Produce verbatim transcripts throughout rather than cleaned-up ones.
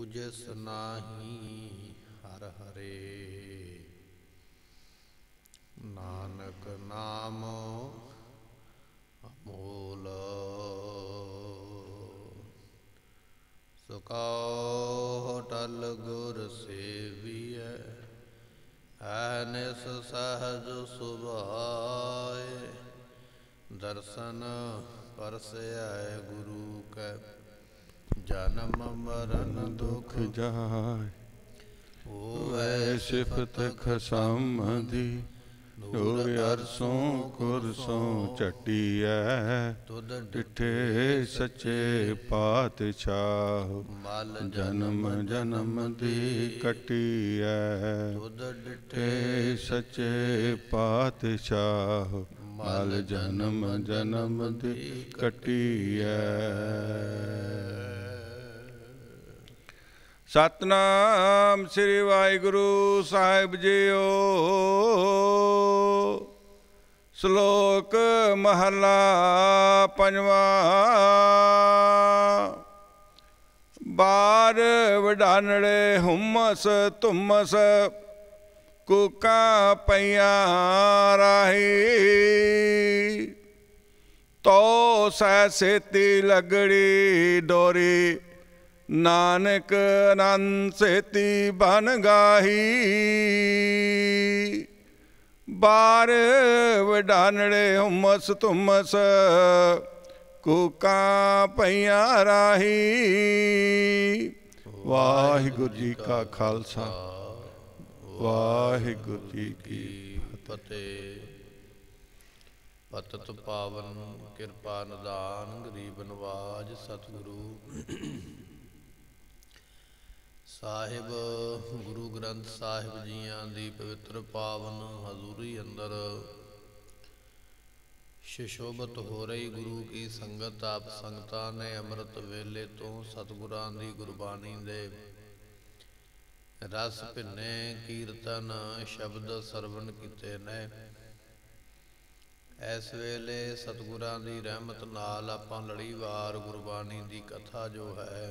ਬੂਝਸ ਨਾਹੀ ਹਰ ਹਰੇ। ਨਾਨਕ ਨਾਮ ਅਮੋਲ ਸੁਕਾਉ ਟਲ ਗੁਰ ਸੇਵੀਐ। ਐਨਿਸ ਸਹਜ ਸੁਭਾਏ ਦਰਸ਼ਨ ਪਰਸੈ ਗੁਰੂ ਕੈ। ਜਨਮ ਮਰਨ ਦੁਖ ਜਾਇ ਹੋਵੈ ਸਿਫਤ ਖਸਮਦੀ। ਨੂਰ ਅਰਸੋਂ ਕੁਰਸੋਂ ਝਟੀਐ ਡਿਠੇ ਸੱਚੇ ਪਾਤਸ਼ਾਹ। ਜਨਮ ਜਨਮ ਦੀ ਕਟੀਐ ਡਿਠੇ ਸੱਚੇ ਪਾਤਸ਼ਾਹ। ਮਲ ਜਨਮ ਜਨਮ ਦੀ ਕਟੀਐ। ਸਤਨਾਮ ਸ੍ਰੀ ਵਾਹਿਗੁਰੂ ਸਾਹਿਬ ਜੀਓ। ਸ਼ਲੋਕ ਮਹਲਾ ਪੰਜਵਾਂ। ਬਾਰ ਵਡਾਨੜੇ ਹੁਮਸ ਧੁਮਸ ਕੂਕਾਂ ਪਈਆਂ ਰਾਹੀ। ਤੋ ਸਹਿ ਸੇਤੀ ਲਗੜੀ ਡੋਰੀ ਨਾਨਕ ਅਨੰਦ ਸੇਤੀ ਬਨ ਗਾਹੀ। ਬਾਰ ਵਡਾਨੜੇ ਹੁਮਸ ਧੁਮਸ ਕੂਕਾਂ ਪਈਆਂ ਰਾਹੀ। ਵਾਹਿਗੁਰੂ ਜੀ ਕਾ ਖਾਲਸਾ ਵਾਹਿਗੁਰੂ ਜੀ ਕੀ ਫਤਿਹ। ਪਤਿਤ ਪਾਵਨ ਕਿਰਪਾ ਨਿਦਾਨ ਗਰੀਬ ਨਵਾਜ ਸਤਿਗੁਰੂ ਸਾਹਿਬ ਗੁਰੂ ਗ੍ਰੰਥ ਸਾਹਿਬ ਜੀਆਂ ਦੀ ਪਵਿੱਤਰ ਪਾਵਨ ਹਜ਼ੂਰੀ ਅੰਦਰ ਸ਼ਿਸ਼ੋਭਤ ਹੋ ਰਹੀ ਗੁਰੂ ਕੀ ਸੰਗਤ। ਆਪ ਸੰਗਤਾਂ ਨੇ ਅੰਮ੍ਰਿਤ ਵੇਲੇ ਤੋਂ ਸਤਿਗੁਰਾਂ ਦੀ ਗੁਰਬਾਣੀ ਦੇ ਰਸ ਭਿੰਨੇ ਕੀਰਤਨ ਸ਼ਬਦ ਸਰਵਣ ਕੀਤੇ ਨੇ। ਇਸ ਵੇਲੇ ਸਤਿਗੁਰਾਂ ਦੀ ਰਹਿਮਤ ਨਾਲ ਆਪਾਂ ਲੜੀਵਾਰ ਗੁਰਬਾਣੀ ਦੀ ਕਥਾ ਜੋ ਹੈ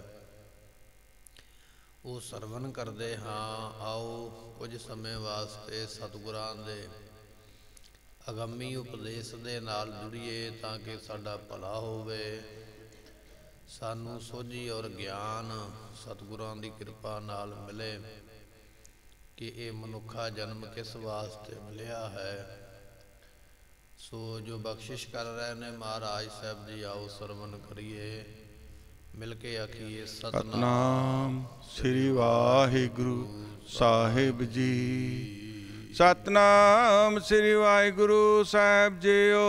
ਉਹ ਸਰਵਣ ਕਰਦੇ ਹਾਂ। ਆਓ ਕੁਝ ਸਮੇਂ ਵਾਸਤੇ ਸਤਿਗੁਰਾਂ ਦੇ ਅਗੰਮੀ ਉਪਦੇਸ਼ ਦੇ ਨਾਲ ਜੁੜੀਏ ਤਾਂ ਕਿ ਸਾਡਾ ਭਲਾ ਹੋਵੇ। ਸਾਨੂੰ ਸੋਝੀ ਔਰ ਗਿਆਨ ਸਤਿਗੁਰਾਂ ਦੀ ਕਿਰਪਾ ਨਾਲ ਮਿਲੇ ਕਿ ਇਹ ਮਨੁੱਖਾ ਜਨਮ ਕਿਸ ਵਾਸਤੇ ਮਿਲਿਆ ਹੈ। ਸੋ ਜੋ ਬਖਸ਼ਿਸ਼ ਕਰ ਰਹੇ ਨੇ ਮਹਾਰਾਜ ਸਾਹਿਬ ਜੀ, ਆਓ ਸਰਵਣ ਕਰੀਏ, ਮਿਲ ਕੇ ਆਖੀਏ ਸਤਨਾਮ ਸ੍ਰੀ ਵਾਹਿਗੁਰੂ ਸਾਹਿਬ ਜੀ। ਸਤਨਾਮ ਸ੍ਰੀ ਵਾਹਿਗੁਰੂ ਸਾਹਿਬ ਜੀਓ।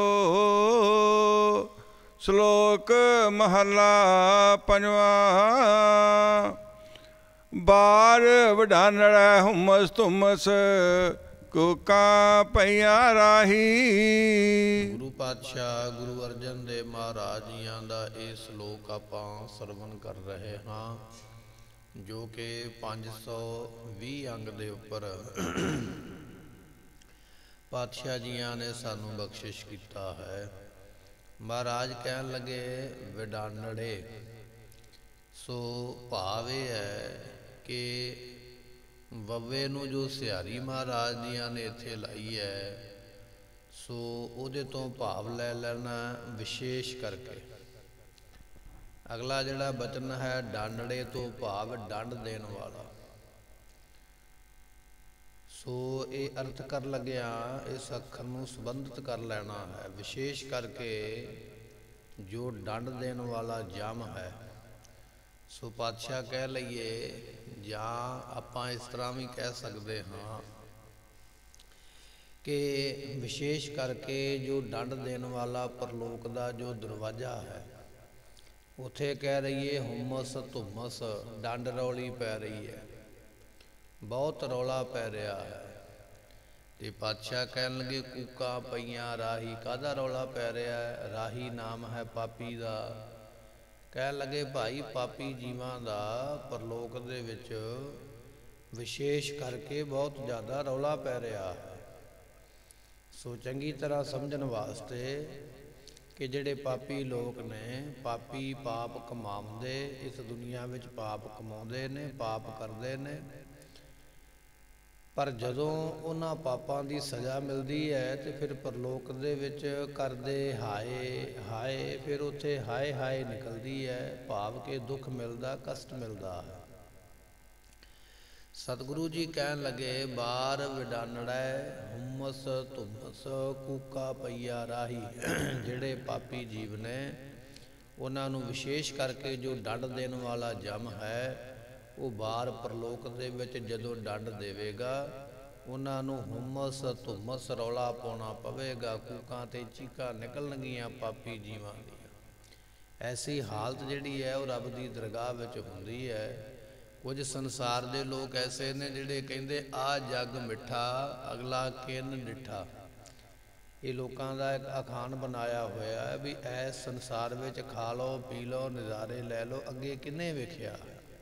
ਸ਼ਲੋਕ ਮਹਲਾ ਪੰਜਵਾਂ। ਬਾਰ ਵਡਾਨੜਾ ਹੁਮਸ ਧੁਮਸ ਕੂਕਾਂ ਪਈਆਂ ਰਾਹੀ। ਗੁਰੂ ਪਾਤਸ਼ਾਹ ਗੁਰੂ ਅਰਜਨ ਦੇਵ ਮਹਾਰਾਜ ਜੀਆਂ ਦਾ ਇਹ ਸ਼ਲੋਕ ਆਪਾਂ ਸਰਵਣ ਕਰ ਰਹੇ ਹਾਂ, ਜੋ ਕਿ ਪੰਜ ਸੌ ਵੀਹ ਅੰਗ ਦੇ ਉੱਪਰ ਪਾਤਸ਼ਾਹ ਜੀਆਂ ਨੇ ਸਾਨੂੰ ਬਖਸ਼ਿਸ਼ ਕੀਤਾ ਹੈ। ਮਹਾਰਾਜ ਕਹਿਣ ਲੱਗੇ ਵਿਡਾਨੜੇ। ਸੋ ਭਾਵ ਇਹ ਹੈ ਕਿ ਵੱਵੇ ਨੂੰ ਜੋ ਸਿਹਾਰੀ ਮਹਾਰਾਜ ਜੀਆਂ ਨੇ ਇੱਥੇ ਲਾਈ ਹੈ, ਸੋ ਉਹਦੇ ਤੋਂ ਭਾਵ ਲੈ ਲੈਣਾ ਵਿਸ਼ੇਸ਼ ਕਰਕੇ। ਅਗਲਾ ਜਿਹੜਾ ਬਚਨ ਹੈ ਡਾਂਡੜੇ ਤੋਂ ਭਾਵ ਡੰਡ ਦੇਣ ਵਾਲਾ। ਸੋ ਇਹ ਅਰਥ ਕਰ ਲੱਗਿਆ ਇਸ ਅੱਖਰ ਨੂੰ ਸੰਬੰਧਿਤ ਕਰ ਲੈਣਾ ਹੈ ਵਿਸ਼ੇਸ਼ ਕਰਕੇ ਜੋ ਡੰਡ ਦੇਣ ਵਾਲਾ ਜਮ ਹੈ। ਸੋ ਪਾਤਸ਼ਾਹ ਕਹਿ ਲਈਏ, ਜਾਂ ਆਪਾਂ ਇਸ ਤਰ੍ਹਾਂ ਵੀ ਕਹਿ ਸਕਦੇ ਹਾਂ ਕਿ ਵਿਸ਼ੇਸ਼ ਕਰਕੇ ਜੋ ਡੰਡ ਦੇਣ ਵਾਲਾ ਪਰਲੋਕ ਦਾ ਜੋ ਦਰਵਾਜ਼ਾ ਹੈ, ਉੱਥੇ ਕਹਿ ਰਹੀਏ ਹੁਮਸ ਧੁਮਸ ਡੰਡ ਰੌਲੀ ਪੈ ਰਹੀ ਹੈ, ਬਹੁਤ ਰੌਲਾ ਪੈ ਰਿਹਾ ਹੈ। ਤੇ ਪਾਤਸ਼ਾਹ ਕਹਿਣ ਲੱਗੇ ਕੂਕਾਂ ਪਈਆਂ ਰਾਹੀ। ਕਾਹਦਾ ਰੌਲਾ ਪੈ ਰਿਹਾ ਹੈ? ਰਾਹੀ ਨਾਮ ਹੈ ਪਾਪੀ ਦਾ। ਕਹਿਣ ਲੱਗੇ ਭਾਈ ਪਾਪੀ ਜੀਵਾਂ ਦਾ ਪਰਲੋਕ ਦੇ ਵਿੱਚ ਵਿਸ਼ੇਸ਼ ਕਰਕੇ ਬਹੁਤ ਜ਼ਿਆਦਾ ਰੌਲਾ ਪੈ ਰਿਹਾ ਹੈ। ਸੋ ਚੰਗੀ ਤਰ੍ਹਾਂ ਸਮਝਣ ਵਾਸਤੇ कि ਜਿਹੜੇ ਪਾਪੀ ਲੋਕ ਨੇ, ਪਾਪੀ ਪਾਪ ਕਮਾਉਂਦੇ, ਇਸ ਦੁਨੀਆ ਵਿੱਚ ਪਾਪ ਕਮਾਉਂਦੇ ਨੇ, ਪਾਪ ਕਰਦੇ ਨੇ, ਪਰ ਜਦੋਂ ਉਹਨਾਂ ਪਾਪਾਂ ਦੀ ਸਜ਼ਾ ਮਿਲਦੀ ਹੈ ਤੇ ਫਿਰ ਪਰਲੋਕ ਦੇ ਵਿੱਚ ਕਰਦੇ ਹਾਏ ਹਾਏ, ਫਿਰ ਉੱਥੇ ਹਾਏ ਹਾਏ ਨਿਕਲਦੀ ਹੈ, ਭਾਵ ਕਿ ਦੁੱਖ ਮਿਲਦਾ, ਕਸ਼ਟ ਮਿਲਦਾ ਹੈ। ਸਤਿਗੁਰੂ ਜੀ ਕਹਿਣ ਲੱਗੇ, ਬਾਰ ਵਿਡਾਨੜੈ ਹੁਮਸ ਧੁਮਸ ਕੂਕਾ ਪਈਆ ਰਾਹੀ। ਜਿਹੜੇ ਪਾਪੀ ਜੀਵ ਨੇ ਉਹਨਾਂ ਨੂੰ ਵਿਸ਼ੇਸ਼ ਕਰਕੇ ਜੋ ਡੰਡ ਦੇਣ ਵਾਲਾ ਜਮ ਹੈ, ਉਹ ਬਾਹਰ ਪਰਲੋਕ ਦੇ ਵਿੱਚ ਜਦੋਂ ਡੰਡ ਦੇਵੇਗਾ, ਉਹਨਾਂ ਨੂੰ ਹੁਮਸ ਧੁਮਸ ਰੌਲਾ ਪਾਉਣਾ ਪਵੇਗਾ, ਕੂਕਾਂ ਤੇ ਚੀਕਾਂ ਨਿਕਲਣਗੀਆਂ ਪਾਪੀ ਜੀਵਾਂ ਦੀਆਂ। ਐਸੀ ਹਾਲਤ ਜਿਹੜੀ ਹੈ ਉਹ ਰੱਬ ਦੀ ਦਰਗਾਹ ਵਿੱਚ ਹੁੰਦੀ ਹੈ। ਕੁਝ ਸੰਸਾਰ ਦੇ ਲੋਕ ਐਸੇ ਨੇ ਜਿਹੜੇ ਕਹਿੰਦੇ ਆ ਜੱਗ ਮਿੱਠਾ ਅਗਲਾ ਕਿੰਨ ਡਿੱਠਾ। ਇਹ ਲੋਕਾਂ ਦਾ ਇੱਕ ਅਖਾਣ ਬਣਾਇਆ ਹੋਇਆ ਹੈ ਵੀ ਐਸ ਸੰਸਾਰ ਵਿੱਚ ਖਾ ਲਓ ਪੀ ਲਓ ਨਜ਼ਾਰੇ ਲੈ ਲਓ, ਅੱਗੇ ਕਿੰਨੇ ਵੇਖਿਆ।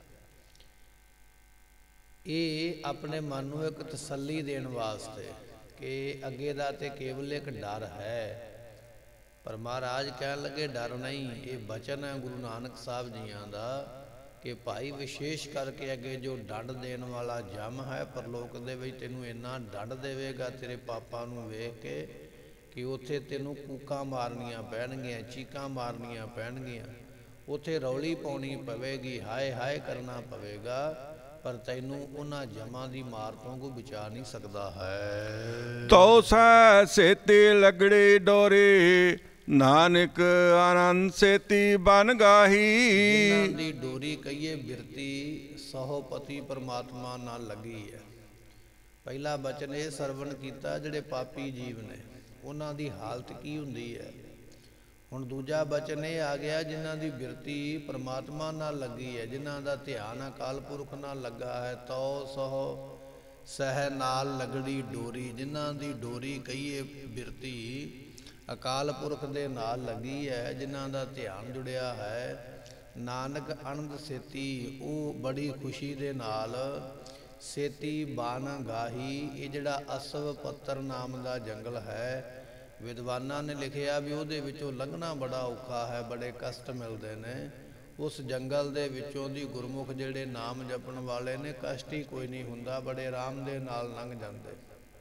ਇਹ ਆਪਣੇ ਮਨ ਨੂੰ ਇੱਕ ਤਸੱਲੀ ਦੇਣ ਵਾਸਤੇ ਕਿ ਅੱਗੇ ਦਾ ਤੇ ਕੇਵਲ ਇੱਕ ਡਰ ਹੈ। ਪਰ ਮਹਾਰਾਜ ਕਹਿਣ ਲੱਗੇ ਡਰ ਨਹੀਂ, ਇਹ ਬਚਨ ਹੈ ਗੁਰੂ ਨਾਨਕ ਸਾਹਿਬ ਜੀਆਂ ਦਾ ਕਿ ਭਾਈ ਵਿਸ਼ੇਸ਼ ਕਰਕੇ ਅੱਗੇ ਜੋ ਡੰਡ ਦੇਣ ਵਾਲਾ ਜਮ ਹੈ ਪਰਲੋਕ ਦੇ ਵਿੱਚ ਤੈਨੂੰ ਇੰਨਾ ਡੰਡ ਦੇਵੇਗਾ ਤੇਰੇ ਪਾਪਾਂ ਨੂੰ ਵੇਖ ਕੇ ਕਿ ਉੱਥੇ ਤੈਨੂੰ ਕੂਕਾਂ ਮਾਰਨੀਆਂ ਪੈਣਗੀਆਂ, ਚੀਕਾਂ ਮਾਰਨੀਆਂ ਪੈਣਗੀਆਂ, ਉੱਥੇ ਰੌਲੀ ਪਾਉਣੀ ਪਵੇਗੀ, ਹਾਏ ਹਾਏ ਕਰਨਾ ਪਵੇਗਾ, ਪਰ ਤੈਨੂੰ ਉਹਨਾਂ ਜਮਾਂ ਦੀ ਮਾਰ ਤੋਂ ਕੋਈ ਬਚਾ ਨਹੀਂ ਸਕਦਾ ਹੈ। ਤੋ ਸੈ ਸੇਤੀ ਲਗੜੀ ਡੋਰੀ ਨਾਨਕ ਆਨੰਦ ਸੇਤੀ ਬਨ ਗਾਹੀ। ਜਿਨ੍ਹਾਂ ਦੀ ਡੋਰੀ ਕਹੀਏ ਬਿਰਤੀ ਸਹੁ ਪਤੀ ਪਰਮਾਤਮਾ ਨਾਲ ਲੱਗੀ ਹੈ। ਪਹਿਲਾ ਬਚਨ ਇਹ ਸਰਵਣ ਕੀਤਾ ਜਿਹੜੇ ਪਾਪੀ ਜੀਵ ਨੇ ਉਹਨਾਂ ਦੀ ਹਾਲਤ ਕੀ ਹੁੰਦੀ ਹੈ। ਹੁਣ ਦੂਜਾ ਬਚਨ ਇਹ ਆ ਗਿਆ ਜਿਨ੍ਹਾਂ ਦੀ ਬਿਰਤੀ ਪਰਮਾਤਮਾ ਨਾਲ ਲੱਗੀ ਹੈ, ਜਿਨ੍ਹਾਂ ਦਾ ਧਿਆਨ ਅਕਾਲ ਪੁਰਖ ਨਾਲ ਲੱਗਾ ਹੈ। ਤੋ ਸਹੁ ਸਹਿ ਨਾਲ ਲਗੜੀ ਡੋਰੀ, ਜਿਨ੍ਹਾਂ ਦੀ ਡੋਰੀ ਕਹੀਏ ਬਿਰਤੀ ਅਕਾਲ ਪੁਰਖ ਦੇ ਨਾਲ ਲੱਗੀ ਹੈ, ਜਿਨ੍ਹਾਂ ਦਾ ਧਿਆਨ ਜੁੜਿਆ ਹੈ। ਨਾਨਕ ਆਨੰਦ ਸੇਤੀ, ਉਹ ਬੜੀ ਖੁਸ਼ੀ ਦੇ ਨਾਲ ਸੇਤੀ ਬਾਨ ਗਾਹੀ। ਇਹ ਜਿਹੜਾ ਅਸਵ ਪੱਤਰ ਨਾਮ ਦਾ ਜੰਗਲ ਹੈ, ਵਿਦਵਾਨਾਂ ਨੇ ਲਿਖਿਆ ਵੀ ਉਹਦੇ ਵਿੱਚੋਂ ਲੰਘਣਾ ਬੜਾ ਔਖਾ ਹੈ, ਬੜੇ ਕਸ਼ਟ ਮਿਲਦੇ ਨੇ। ਉਸ ਜੰਗਲ ਦੇ ਵਿੱਚੋਂ ਦੀ ਗੁਰਮੁਖ ਜਿਹੜੇ ਨਾਮ ਜਪਣ ਵਾਲੇ ਨੇ, ਕਸ਼ਟ ਹੀ ਕੋਈ ਨਹੀਂ ਹੁੰਦਾ, ਬੜੇ ਆਰਾਮ ਦੇ ਨਾਲ ਲੰਘ ਜਾਂਦੇ।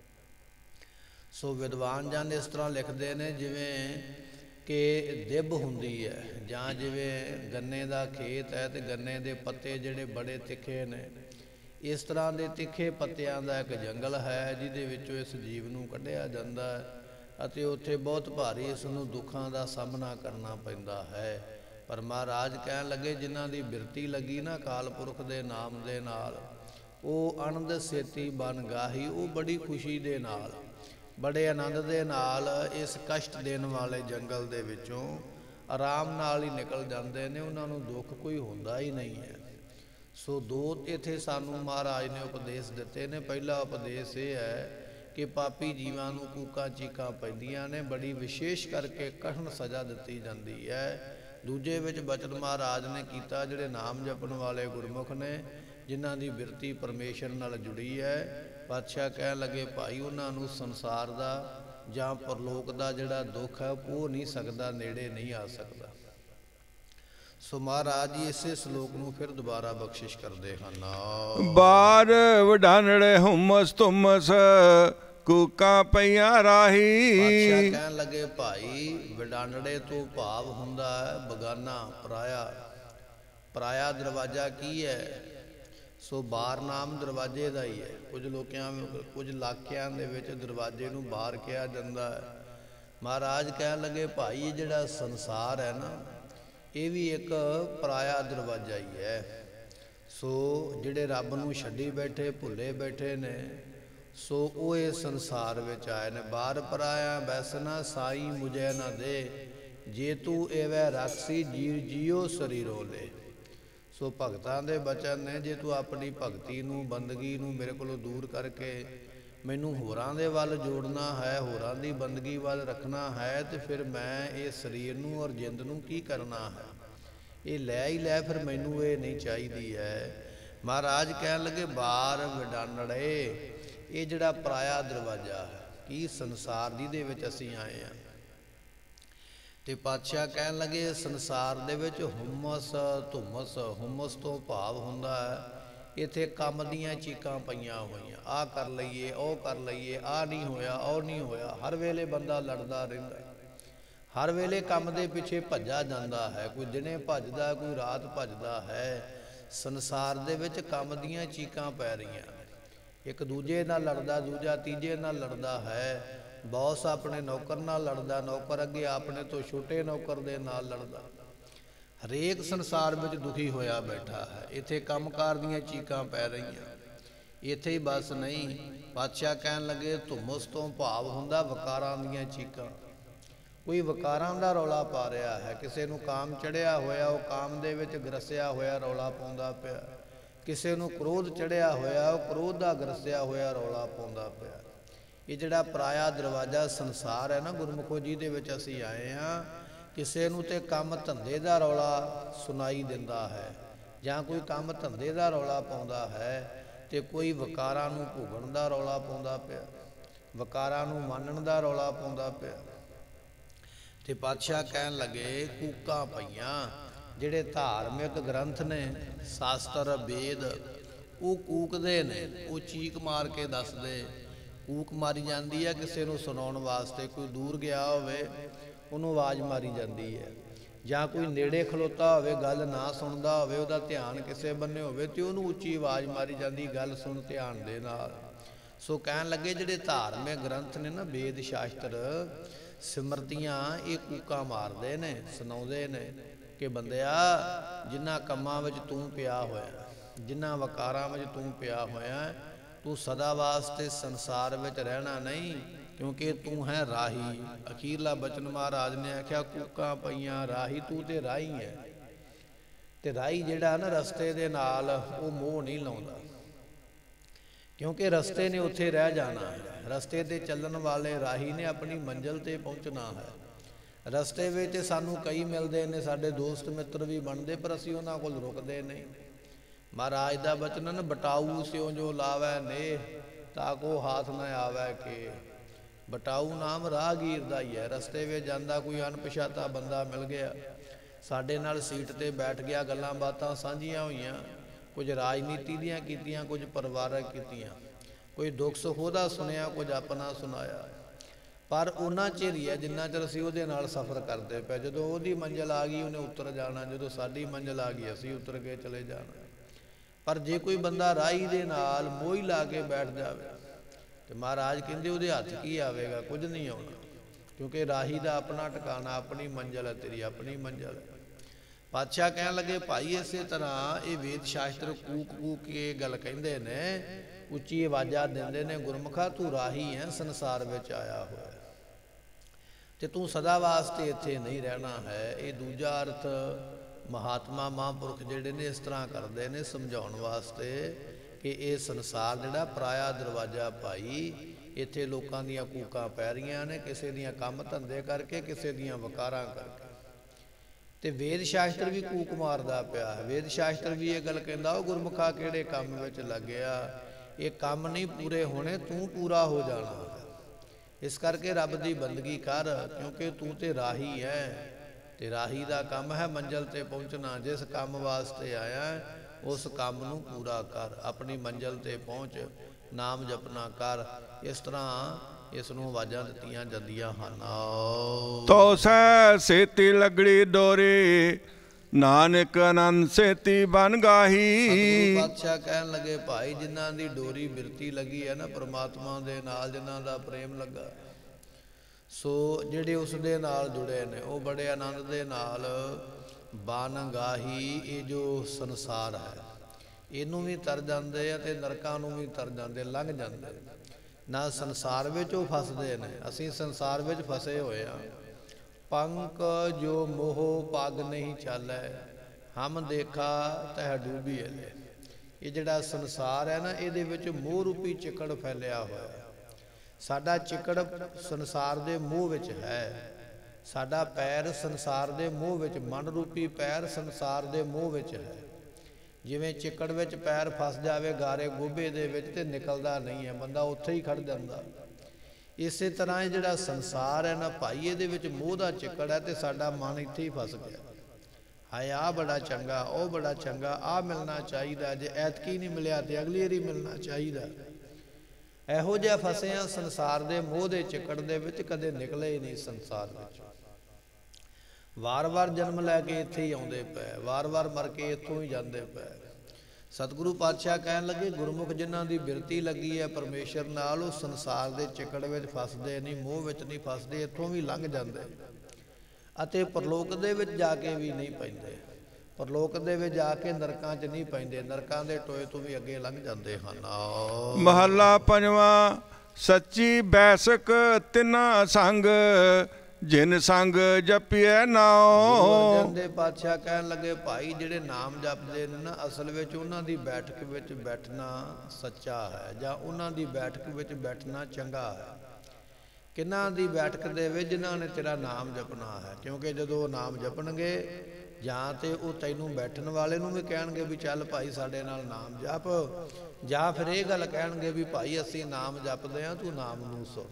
ਸੋ ਵਿਦਵਾਨ ਜਨ ਇਸ ਤਰ੍ਹਾਂ ਲਿਖਦੇ ਨੇ ਜਿਵੇਂ ਕਿ ਦਿਬ ਹੁੰਦੀ ਹੈ, ਜਾਂ ਜਿਵੇਂ ਗੰਨੇ ਦਾ ਖੇਤ ਹੈ ਤੇ ਗੰਨੇ ਦੇ ਪੱਤੇ ਜਿਹੜੇ ਬੜੇ ਤਿੱਖੇ ਨੇ, ਇਸ ਤਰ੍ਹਾਂ ਦੇ ਤਿੱਖੇ ਪੱਤਿਆਂ ਦਾ ਇੱਕ ਜੰਗਲ ਹੈ ਜਿਹਦੇ ਵਿੱਚੋਂ ਇਸ ਜੀਵ ਨੂੰ ਕੱਢਿਆ ਜਾਂਦਾ ਹੈ ਅਤੇ ਉੱਥੇ ਬਹੁਤ ਭਾਰੀ ਇਸ ਨੂੰ ਦੁੱਖਾਂ ਦਾ ਸਾਹਮਣਾ ਕਰਨਾ ਪੈਂਦਾ ਹੈ। ਪਰ ਮਹਾਰਾਜ ਕਹਿਣ ਲੱਗੇ ਜਿਨ੍ਹਾਂ ਦੀ ਬਿਰਤੀ ਲੱਗੀ ਨਾ ਅਕਾਲ ਪੁਰਖ ਦੇ ਨਾਮ ਦੇ ਨਾਲ, ਉਹ ਆਨੰਦ ਸੇਤੀ ਬਨ ਗਾਹੀ, ਉਹ ਬੜੀ ਖੁਸ਼ੀ ਦੇ ਨਾਲ ਬੜੇ ਆਨੰਦ ਦੇ ਨਾਲ ਇਸ ਕਸ਼ਟ ਦੇਣ ਵਾਲੇ ਜੰਗਲ ਦੇ ਵਿੱਚੋਂ ਆਰਾਮ ਨਾਲ ਹੀ ਨਿਕਲ ਜਾਂਦੇ ਨੇ, ਉਹਨਾਂ ਨੂੰ ਦੁੱਖ ਕੋਈ ਹੁੰਦਾ ਹੀ ਨਹੀਂ ਹੈ। ਸੋ ਦੋ ਇੱਥੇ ਸਾਨੂੰ ਮਹਾਰਾਜ ਨੇ ਉਪਦੇਸ਼ ਦਿੱਤੇ ਨੇ। ਪਹਿਲਾ ਉਪਦੇਸ਼ ਇਹ ਹੈ ਕਿ ਪਾਪੀ ਜੀਵਾਂ ਨੂੰ ਕੂਕਾਂ ਚੀਕਾਂ ਪੈਂਦੀਆਂ ਨੇ, ਬੜੀ ਵਿਸ਼ੇਸ਼ ਕਰਕੇ ਕਠਿਨ ਸਜ਼ਾ ਦਿੱਤੀ ਜਾਂਦੀ ਹੈ। ਦੂਜੇ ਵਿੱਚ ਬਚਨ ਮਹਾਰਾਜ ਨੇ ਕੀਤਾ ਜਿਹੜੇ ਨਾਮ ਜਪਣ ਵਾਲੇ ਗੁਰਮੁਖ ਨੇ, ਜਿਨ੍ਹਾਂ ਦੀ ਬਿਰਤੀ ਪਰਮੇਸ਼ਰ ਨਾਲ ਜੁੜੀ ਹੈ। ਪਾਤਸ਼ਾਹ ਕਹਿਣ ਲੱਗੇ ਭਾਈ ਉਹਨਾਂ ਨੂੰ ਸੰਸਾਰ ਦਾ ਜਾਂ ਪਰਲੋਕ ਦਾ ਜਿਹੜਾ ਦੁੱਖ ਹੈ ਉਹ ਨਹੀਂ ਸਕਦਾ, ਨੇੜੇ ਨਹੀਂ ਆ ਸਕਦਾ। ਸੋ ਮਹਾਰਾਜ ਜੀ ਇਸੇ ਸ਼ਲੋਕ ਨੂੰ ਫਿਰ ਦੁਬਾਰਾ ਬਖਸ਼ਿਸ਼ ਕਰਦੇ ਹਨ। ਬਾਰ ਵਡਾਨੜੇ ਹੁਮਸ ਧੁਮਸ ਕੂਕਾਂ ਪਈਆਂ ਰਾਹੀ। ਪਾਤਸ਼ਾਹ ਕਹਿਣ ਲੱਗੇ ਭਾਈ ਵਡਾਨੜੇ ਤੋਂ ਭਾਵ ਹੁੰਦਾ ਹੈ ਬਗਾਨਾ, ਪਰਾਇਆ। ਪਰਾਇਆ ਦਰਵਾਜ਼ਾ ਕੀ ਹੈ? ਸੋ ਬਾਰ ਨਾਮ ਦਰਵਾਜ਼ੇ ਦਾ ਹੀ ਹੈ। ਕੁਝ ਲੋਕਾਂ ਕੁਝ ਇਲਾਕਿਆਂ ਦੇ ਵਿੱਚ ਦਰਵਾਜ਼ੇ ਨੂੰ ਬਾਰ ਕਿਹਾ ਜਾਂਦਾ ਹੈ। ਮਹਾਰਾਜ ਕਹਿਣ ਲੱਗੇ ਭਾਈ ਇਹ ਜਿਹੜਾ ਸੰਸਾਰ ਹੈ ਨਾ, ਇਹ ਵੀ ਇੱਕ ਪਰਾਇਆ ਦਰਵਾਜ਼ਾ ਹੀ ਹੈ। ਸੋ ਜਿਹੜੇ ਰੱਬ ਨੂੰ ਛੱਡੀ ਬੈਠੇ, ਭੁੱਲੇ ਬੈਠੇ ਨੇ, ਸੋ ਉਹ ਇਸ ਸੰਸਾਰ ਵਿੱਚ ਆਏ ਨੇ। ਬਾਰ ਪਰਾਇਆ ਬੈਸਨਾ ਸਾਈ ਮੁਝੇ ਨਾ ਦੇ, ਜੇ ਤੂੰ ਐਵੇਂ ਰਾਖਸੀ ਜੀਵ ਜੀਓ ਸਰੀਰੋ ਲੈ। ਸੋ ਭਗਤਾਂ ਦੇ ਬਚਨ ਨੇ, ਜੇ ਤੂੰ ਆਪਣੀ ਭਗਤੀ ਨੂੰ ਬੰਦਗੀ ਨੂੰ ਮੇਰੇ ਕੋਲੋਂ ਦੂਰ ਕਰਕੇ ਮੈਨੂੰ ਹੋਰਾਂ ਦੇ ਵੱਲ ਜੋੜਨਾ ਹੈ, ਹੋਰਾਂ ਦੀ ਬੰਦਗੀ ਵੱਲ ਰੱਖਣਾ ਹੈ, ਤੇ ਫਿਰ ਮੈਂ ਇਹ ਸਰੀਰ ਨੂੰ ਔਰ ਜਿੰਦ ਨੂੰ ਕੀ ਕਰਨਾ ਹੈ? ਇਹ ਲੈ ਹੀ ਲੈ, ਫਿਰ ਮੈਨੂੰ ਇਹ ਨਹੀਂ ਚਾਹੀਦੀ ਹੈ। ਮਹਾਰਾਜ ਕਹਿਣ ਲੱਗੇ ਬਾਰ ਵਿਡਾਨੜੇ, ਇਹ ਜਿਹੜਾ ਪਰਾਇਆ ਦਰਵਾਜ਼ਾ ਹੈ ਕੀ ਸੰਸਾਰ ਜਿਹਦੇ ਵਿੱਚ ਅਸੀਂ ਆਏ ਹਾਂ, ਤੇ ਪਾਤਸ਼ਾਹ ਕਹਿਣ ਲੱਗੇ ਸੰਸਾਰ ਦੇ ਵਿੱਚ ਹੁਮਸ ਧੁਮਸ, ਹੁਮਸ ਤੋਂ ਭਾਵ ਹੁੰਦਾ ਹੈ ਇੱਥੇ ਕੰਮ ਦੀਆਂ ਚੀਕਾਂ ਪਈਆਂ ਹੋਈਆਂ, ਆਹ ਕਰ ਲਈਏ ਉਹ ਕਰ ਲਈਏ, ਆਹ ਨਹੀਂ ਹੋਇਆ ਉਹ ਨਹੀਂ ਹੋਇਆ। ਹਰ ਵੇਲੇ ਬੰਦਾ ਲੜਦਾ ਰਹਿੰਦਾ, ਹਰ ਵੇਲੇ ਕੰਮ ਦੇ ਪਿੱਛੇ ਭੱਜਾ ਜਾਂਦਾ ਹੈ, ਕੋਈ ਦਿਨੇ ਭੱਜਦਾ ਕੋਈ ਰਾਤ ਭੱਜਦਾ ਹੈ। ਸੰਸਾਰ ਦੇ ਵਿੱਚ ਕੰਮ ਦੀਆਂ ਚੀਕਾਂ ਪੈ ਰਹੀਆਂ, ਇੱਕ ਦੂਜੇ ਨਾਲ ਲੜਦਾ, ਦੂਜਾ ਤੀਜੇ ਨਾਲ ਲੜਦਾ ਹੈ। ਬੌਸ ਆਪਣੇ ਨੌਕਰ ਨਾਲ ਲੜਦਾ, ਨੌਕਰ ਅੱਗੇ ਆਪਣੇ ਤੋਂ ਛੋਟੇ ਨੌਕਰ ਦੇ ਨਾਲ ਲੜਦਾ। ਹਰੇਕ ਸੰਸਾਰ ਵਿੱਚ ਦੁਖੀ ਹੋਇਆ ਬੈਠਾ ਹੈ। ਇੱਥੇ ਕੰਮਕਾਰ ਦੀਆਂ ਚੀਕਾਂ ਪੈ ਰਹੀਆਂ। ਇੱਥੇ ਹੀ ਬਸ ਨਹੀਂ, ਪਾਤਸ਼ਾਹ ਕਹਿਣ ਲੱਗੇ ਧੁਮਸ ਤੋਂ ਭਾਵ ਹੁੰਦਾ ਵਕਾਰਾਂ ਦੀਆਂ ਚੀਕਾਂ। ਕੋਈ ਵਕਾਰਾਂ ਦਾ ਰੌਲਾ ਪਾ ਰਿਹਾ ਹੈ, ਕਿਸੇ ਨੂੰ ਕਾਮ ਚੜਿਆ ਹੋਇਆ, ਉਹ ਕਾਮ ਦੇ ਵਿੱਚ ਗਰਸਿਆ ਹੋਇਆ ਰੌਲਾ ਪਾਉਂਦਾ ਪਿਆ। ਕਿਸੇ ਨੂੰ ਕ੍ਰੋਧ ਚੜਿਆ ਹੋਇਆ, ਉਹ ਕ੍ਰੋਧ ਦਾ ਗਰਸਿਆ ਹੋਇਆ ਰੌਲਾ ਪਾਉਂਦਾ ਪਿਆ। ਇਹ ਜਿਹੜਾ ਪਰਾਇਆ ਦਰਵਾਜ਼ਾ ਸੰਸਾਰ ਹੈ ਨਾ ਗੁਰਮੁਖੋ ਜੀ ਦੇ ਵਿੱਚ ਅਸੀਂ ਆਏ ਹਾਂ, ਕਿਸੇ ਨੂੰ ਤੇ ਕੰਮ ਧੰਦੇ ਦਾ ਰੌਲਾ ਸੁਣਾਈ ਦਿੰਦਾ ਹੈ, ਜਾਂ ਕੋਈ ਕੰਮ ਧੰਦੇ ਦਾ ਰੌਲਾ ਪਾਉਂਦਾ ਹੈ, ਤੇ ਕੋਈ ਵਕਾਰਾਂ ਨੂੰ ਭੋਗਣ ਦਾ ਰੌਲਾ ਪਾਉਂਦਾ ਪਿਆ, ਵਕਾਰਾਂ ਨੂੰ ਮੰਨਣ ਦਾ ਰੌਲਾ ਪਾਉਂਦਾ ਪਿਆ। ਤੇ ਪਾਤਸ਼ਾਹ ਕਹਿਣ ਲੱਗੇ ਕੂਕਾਂ ਪਈਆਂ, ਜਿਹੜੇ ਧਾਰਮਿਕ ਗ੍ਰੰਥ ਨੇ, ਸ਼ਾਸਤਰ ਵੇਦ, ਉਹ ਕੂਕਦੇ ਨੇ, ਉਹ ਚੀਕ ਮਾਰ ਕੇ ਦੱਸਦੇ। ਕੂਕ ਮਾਰੀ ਜਾਂਦੀ ਹੈ ਕਿਸੇ ਨੂੰ ਸੁਣਾਉਣ ਵਾਸਤੇ, ਕੋਈ ਦੂਰ ਗਿਆ ਹੋਵੇ ਉਹਨੂੰ ਆਵਾਜ਼ ਮਾਰੀ ਜਾਂਦੀ ਹੈ, ਜਾਂ ਕੋਈ ਨੇੜੇ ਖਲੋਤਾ ਹੋਵੇ ਗੱਲ ਨਾ ਸੁਣਦਾ ਹੋਵੇ, ਉਹਦਾ ਧਿਆਨ ਕਿਸੇ ਬੰਨੇ ਹੋਵੇ ਤੇ ਉਹਨੂੰ ਉੱਚੀ ਆਵਾਜ਼ ਮਾਰੀ ਜਾਂਦੀ, ਗੱਲ ਸੁਣ ਧਿਆਨ ਦੇ ਨਾਲ। ਸੋ ਕਹਿਣ ਲੱਗੇ ਜਿਹੜੇ ਧਾਰਮਿਕ ਗ੍ਰੰਥ ਨੇ ਨਾ, ਵੇਦ ਸ਼ਾਸਤਰ ਸਿਮਰਤੀਆਂ, ਇਹ ਕੂਕਾਂ ਮਾਰਦੇ ਨੇ, ਸੁਣਾਉਂਦੇ ਨੇ ਕਿ ਬੰਦਿਆ ਜਿਨ੍ਹਾਂ ਕੰਮਾਂ ਵਿੱਚ ਤੂੰ ਪਿਆ ਹੋਇਆ, ਜਿਨ੍ਹਾਂ ਵਕਾਰਾਂ ਵਿੱਚ ਤੂੰ ਪਿਆ ਹੋਇਆ, ਤੂੰ ਸਦਾ ਵਾਸਤੇ ਸੰਸਾਰ ਵਿੱਚ ਰਹਿਣਾ ਨਹੀਂ, ਕਿਉਂਕਿ ਤੂੰ ਹੈ ਰਾਹੀ। ਅਖੀਰਲਾ ਬਚਨ ਮਹਾਰਾਜ ਨੇ ਆਖਿਆ ਕੂਕਾਂ ਪਈਆਂ ਰਾਹੀ, ਤੂੰ ਤੇ ਰਾਹੀ ਹੈ। ਤੇ ਰਾਹੀ ਜਿਹੜਾ ਨਾ ਰਸਤੇ ਦੇ ਨਾਲ ਉਹ ਮੋਹ ਨਹੀਂ ਲਾਉਂਦਾ, ਕਿਉਂਕਿ ਰਸਤੇ ਨੇ ਉੱਥੇ ਰਹਿ ਜਾਣਾ ਹੈ। ਰਸਤੇ ਤੇ ਚੱਲਣ ਵਾਲੇ ਰਾਹੀ ਨੇ ਆਪਣੀ ਮੰਜ਼ਿਲ ਤੇ ਪਹੁੰਚਣਾ ਹੈ। ਰਸਤੇ ਵਿੱਚ ਸਾਨੂੰ ਕਈ ਮਿਲਦੇ ਨੇ, ਸਾਡੇ ਦੋਸਤ ਮਿੱਤਰ ਵੀ ਬਣਦੇ, ਪਰ ਅਸੀਂ ਉਹਨਾਂ ਕੋਲ ਰੁਕਦੇ ਨਹੀਂ। ਮਹਾਰਾਜ ਦਾ ਬਚਨ, ਬਟਾਊ ਸਿਉ ਜੋ ਲਾਵੈ ਨੇ, ਤਾਂ ਕੋ ਹਾਥ ਨਾ ਆਵੈ ਕੇ। ਬਟਾਊ ਨਾਮ ਰਾਹਗੀਰ ਦਾ ਹੀ ਹੈ। ਰਸਤੇ ਵਿੱਚ ਜਾਂਦਾ ਕੋਈ ਅਣਪਛਾਤਾ ਬੰਦਾ ਮਿਲ ਗਿਆ, ਸਾਡੇ ਨਾਲ ਸੀਟ ਤੇ ਬੈਠ ਗਿਆ, ਗੱਲਾਂ ਬਾਤਾਂ ਸਾਂਝੀਆਂ ਹੋਈਆਂ, ਕੁਝ ਰਾਜਨੀਤੀ ਦੀਆਂ ਕੀਤੀਆਂ, ਕੁਝ ਪਰਿਵਾਰਕ ਕੀਤੀਆਂ, ਕੋਈ ਦੁੱਖ ਸੁੱਖ ਉਹਦਾ ਸੁਣਿਆ, ਕੁਝ ਆਪਣਾ ਸੁਣਾਇਆ, ਪਰ ਉਹਨਾਂ ਚਿਰ ਹੀ ਹੈ ਜਿੰਨਾ ਚਿਰ ਅਸੀਂ ਉਹਦੇ ਨਾਲ ਸਫ਼ਰ ਕਰਦੇ ਪਏ। ਜਦੋਂ ਉਹਦੀ ਮੰਜ਼ਿਲ ਆ ਗਈ ਉਹਨੇ ਉੱਤਰ ਜਾਣਾ, ਜਦੋਂ ਸਾਡੀ ਮੰਜ਼ਿਲ ਆ ਗਈ ਅਸੀਂ ਉੱਤਰ ਕੇ ਚਲੇ ਜਾਣਾ। ਪਰ ਜੇ ਕੋਈ ਬੰਦਾ ਰਾਹੀ ਦੇ ਨਾਲ ਮੋਹ ਲਾ ਕੇ ਬੈਠ ਜਾਵੇ ਤੇ ਮਹਾਰਾਜ ਕਹਿੰਦੇ ਉਹਦੇ ਹੱਥ ਕੀ ਆਵੇਗਾ, ਕੁਝ ਨਹੀਂ ਆਉਣਾ, ਕਿਉਂਕਿ ਰਾਹੀ ਦਾ ਆਪਣਾ ਟਿਕਾਣਾ, ਆਪਣੀ ਮੰਜ਼ਿਲ ਹੈ, ਤੇਰੀ ਆਪਣੀ ਮੰਜ਼ਿਲ ਹੈ। ਪਾਤਸ਼ਾਹ ਕਹਿਣ ਲੱਗੇ ਭਾਈ ਇਸੇ ਤਰ੍ਹਾਂ ਇਹ ਵੇਦ ਸ਼ਾਸਤਰ ਕੂਕ ਕੂਕ ਕੇ ਗੱਲ ਕਹਿੰਦੇ ਨੇ, ਉੱਚੀ ਆਵਾਜ਼ਾਂ ਦਿੰਦੇ ਨੇ, ਗੁਰਮੁਖਾ ਤੂੰ ਰਾਹੀ ਹੈ, ਸੰਸਾਰ ਵਿੱਚ ਆਇਆ ਹੋਇਆ ਤੇ ਤੂੰ ਸਦਾ ਵਾਸਤੇ ਇੱਥੇ ਨਹੀਂ ਰਹਿਣਾ ਹੈ। ਇਹ ਦੂਜਾ ਅਰਥ ਮਹਾਤਮਾ ਮਹਾਂਪੁਰਖ ਜਿਹੜੇ ਨੇ ਇਸ ਤਰ੍ਹਾਂ ਕਰਦੇ ਨੇ ਸਮਝਾਉਣ ਵਾਸਤੇ ਕਿ ਇਹ ਸੰਸਾਰ ਜਿਹੜਾ ਪਰਾਇਆ ਦਰਵਾਜ਼ਾ ਭਾਈ, ਇੱਥੇ ਲੋਕਾਂ ਦੀਆਂ ਕੂਕਾਂ ਪੈ ਰਹੀਆਂ ਨੇ, ਕਿਸੇ ਦੀਆਂ ਕੰਮ ਧੰਦੇ ਕਰਕੇ, ਕਿਸੇ ਦੀਆਂ ਵਕਾਰਾਂ ਕਰਕੇ। ਤੇ ਵੇਦ ਸ਼ਾਸਤਰ ਵੀ ਕੂਕ ਮਾਰਦਾ ਪਿਆ ਹੈ। ਵੇਦ ਸ਼ਾਸਤਰ ਵੀ ਇਹ ਗੱਲ ਕਹਿੰਦਾ, ਉਹ ਗੁਰਮੁਖਾ ਕਿਹੜੇ ਕੰਮ ਵਿੱਚ ਲੱਗਿਆ, ਇਹ ਕੰਮ ਨਹੀਂ ਪੂਰੇ ਹੋਣੇ, ਤੂੰ ਪੂਰਾ ਹੋ ਜਾਣਾ। ਇਸ ਕਰਕੇ ਰੱਬ ਦੀ ਬੰਦਗੀ ਕਰ, ਕਿਉਂਕਿ ਤੂੰ ਤੇ ਰਾਹੀ ਹੈ, ਤੇ ਰਾਹੀ ਦਾ ਕੰਮ ਹੈ ਮੰਜ਼ਿਲ ਤੇ ਪਹੁੰਚਣਾ। ਜਿਸ ਕੰਮ ਵਾਸਤੇ ਆਇਆ ਉਸ ਕੰਮ ਨੂੰ ਪੂਰਾ ਕਰ, ਆਪਣੀ ਮੰਜ਼ਿਲ ਤੇ ਪਹੁੰਚ, ਨਾਮ ਜਪਨਾ ਕਰ। ਇਸ ਤਰ੍ਹਾਂ ਇਸ ਨੂੰ ਆਵਾਜ਼ਾਂ ਦਿੱਤੀਆਂ ਜਾਂਦੀਆਂ ਹਨ। ਤੋ ਸੈ ਸੇਤੀ ਲਗੜੀ ਡੋਰੀ, ਨਾਨਕ ਆਨੰਦ ਸੇਤੀ ਬਨ ਗਾਹੀ। ਪਾਤਸ਼ਾਹ ਕਹਿਣ ਲੱਗੇ ਭਾਈ ਜਿਨ੍ਹਾਂ ਦੀ ਡੋਰੀ ਬਿਰਤੀ ਲੱਗੀ ਹੈ ਨਾ ਪਰਮਾਤਮਾ ਦੇ ਨਾਲ, ਜਿਨ੍ਹਾਂ ਦਾ ਪ੍ਰੇਮ ਲੱਗਾ, ਸੋ ਜਿਹੜੇ ਉਸ ਦੇ ਨਾਲ ਜੁੜੇ ਨੇ ਉਹ ਬੜੇ ਆਨੰਦ ਦੇ ਨਾਲ ਬਨ ਗਾਹੀ। ਇਹ ਜੋ ਸੰਸਾਰ ਹੈ ਇਹਨੂੰ ਵੀ ਤਰ ਜਾਂਦੇ ਆ ਤੇ ਨਰਕਾਂ ਨੂੰ ਵੀ ਤਰ ਜਾਂਦੇ, ਲੰਘ ਜਾਂਦੇ ਨਾ। ਸੰਸਾਰ ਵਿੱਚ ਉਹ ਫਸਦੇ ਨੇ, ਅਸੀਂ ਸੰਸਾਰ ਵਿੱਚ ਫਸੇ ਹੋਏ ਆ। ਪੰਕ ਜੋ ਮੋਹ ਪੱਗ ਨਹੀਂ ਚਾਲੈ, ਹਮ ਦੇਖਾ ਤਹ ਡੂਬੀ ਹਲੇ। ਇਹ ਜਿਹੜਾ ਸੰਸਾਰ ਹੈ ਨਾ, ਇਹਦੇ ਵਿੱਚ ਮੋਹ ਰੂਪੀ ਚਿੱਕੜ ਫੈਲਿਆ ਹੋਇਆ। ਸਾਡਾ ਚਿੱਕੜ ਸੰਸਾਰ ਦੇ ਮੋਹ ਵਿੱਚ ਹੈ, ਸਾਡਾ ਪੈਰ ਸੰਸਾਰ ਦੇ ਮੋਹ ਵਿੱਚ, ਮਨ ਰੂਪੀ ਪੈਰ ਸੰਸਾਰ ਦੇ ਮੋਹ ਵਿੱਚ ਹੈ। ਜਿਵੇਂ ਚਿੱਕੜ ਵਿੱਚ ਪੈਰ ਫਸ ਜਾਵੇ ਗਾਰੇ ਗੋਭੇ ਦੇ ਵਿੱਚ ਤੇ ਨਿਕਲਦਾ ਨਹੀਂ ਹੈ, ਬੰਦਾ ਉੱਥੇ ਹੀ ਖੜ ਜਾਂਦਾ। ਇਸੇ ਤਰ੍ਹਾਂ ਇਹ ਜਿਹੜਾ ਸੰਸਾਰ ਹੈ ਨਾ ਭਾਈ, ਇਹਦੇ ਵਿੱਚ ਮੋਹ ਦਾ ਚਿੱਕੜ ਹੈ ਤੇ ਸਾਡਾ ਮਨ ਇੱਥੇ ਹੀ ਫਸ ਗਿਆ। ਹਾਏ ਆਹ ਬੜਾ ਚੰਗਾ, ਉਹ ਬੜਾ ਚੰਗਾ, ਆਹ ਮਿਲਣਾ ਚਾਹੀਦਾ, ਜੇ ਐਤਕੀ ਨਹੀਂ ਮਿਲਿਆ ਤੇ ਅਗਲੀ ਵਾਰੀ ਮਿਲਣਾ ਚਾਹੀਦਾ। ਇਹੋ ਜਿਹਾ ਫਸੇ ਆ ਸੰਸਾਰ ਦੇ ਮੋਹ ਦੇ ਚਿੱਕੜ ਦੇ ਵਿੱਚ, ਕਦੇ ਨਿਕਲੇ ਹੀ ਨਹੀਂ ਸੰਸਾਰ ਵਿੱਚ। ਵਾਰ ਵਾਰ ਜਨਮ ਲੈ ਕੇ ਇੱਥੇ ਹੀ ਆਉਂਦੇ ਪਏ, ਵਾਰ ਵਾਰ ਮਰ ਕੇ ਇੱਥੋਂ ਹੀ ਜਾਂਦੇ ਪਏ। ਸਤਿਗੁਰੂ ਪਾਤਸ਼ਾਹ ਕਹਿਣ ਲੱਗੇ, ਗੁਰਮੁਖ ਜਿਨ੍ਹਾਂ ਦੀ ਬਿਰਤੀ ਲੱਗੀ ਹੈ ਪਰਮੇਸ਼ਰ ਨਾਲ, ਉਹ ਸੰਸਾਰ ਦੇ ਚਿੱਕੜ ਵਿੱਚ ਫਸਦੇ ਨਹੀਂ, ਮੋਹ ਵਿੱਚ ਨਹੀਂ ਫਸਦੇ, ਇੱਥੋਂ ਵੀ ਲੰਘ ਜਾਂਦੇ ਅਤੇ ਪਰਲੋਕ ਦੇ ਵਿੱਚ ਜਾ ਕੇ ਵੀ ਨਹੀਂ ਪੈਂਦੇ। ਪਰਲੋਕ ਦੇ ਵਿੱਚ ਜਾ ਕੇ ਨਰਕਾਂ 'ਚ ਨਹੀਂ ਪੈਂਦੇ, ਨਰਕਾਂ ਦੇ ਟੋਏ ਤੋਂ ਵੀ ਅੱਗੇ ਲੰਘ ਜਾਂਦੇ ਹਨ। ਮਹੱਲਾ ਪੰਜਵਾਂ। ਸੱਚੀ ਬੈਸਕ ਤਿਨਾ ਸੰਗ, ਜਿਨ ਸੰਗ ਜਪਿਐ ਨਾਉ। ਗੁਰੂ ਅਰਜਨ ਦੇਵ ਪਾਤਸ਼ਾਹ ਕਹਿਣ ਲੱਗੇ, ਭਾਈ ਜਿਹੜੇ ਨਾਮ ਜਪਦੇ ਨੇ ਨਾ, ਅਸਲ ਵਿੱਚ ਉਹਨਾਂ ਦੀ ਬੈਠਕ ਵਿੱਚ ਬੈਠਣਾ ਸੱਚਾ ਹੈ, ਜਾਂ ਉਹਨਾਂ ਦੀ ਬੈਠਕ ਵਿੱਚ ਬੈਠਣਾ ਚੰਗਾ ਹੈ। ਕਿਹਨਾਂ ਦੀ ਬੈਠਕ ਦੇ ਵਿੱਚ? ਜਿਨ੍ਹਾਂ ਨੇ ਤੇਰਾ ਨਾਮ ਜਪਣਾ ਹੈ। ਕਿਉਂਕਿ ਜਦੋਂ ਉਹ ਨਾਮ ਜਪਣਗੇ, ਜਾਂ ਤੇ ਉਹ ਤੈਨੂੰ ਬੈਠਣ ਵਾਲੇ ਨੂੰ ਵੀ ਕਹਿਣਗੇ ਵੀ ਚੱਲ ਭਾਈ ਸਾਡੇ ਨਾਲ ਨਾਮ ਜਪ, ਜਾਂ ਫਿਰ ਇਹ ਗੱਲ ਕਹਿਣਗੇ ਵੀ ਭਾਈ ਅਸੀਂ ਨਾਮ ਜਪਦੇ ਹਾਂ, ਤੂੰ ਨਾਮ ਨੂੰ ਸੁਣ।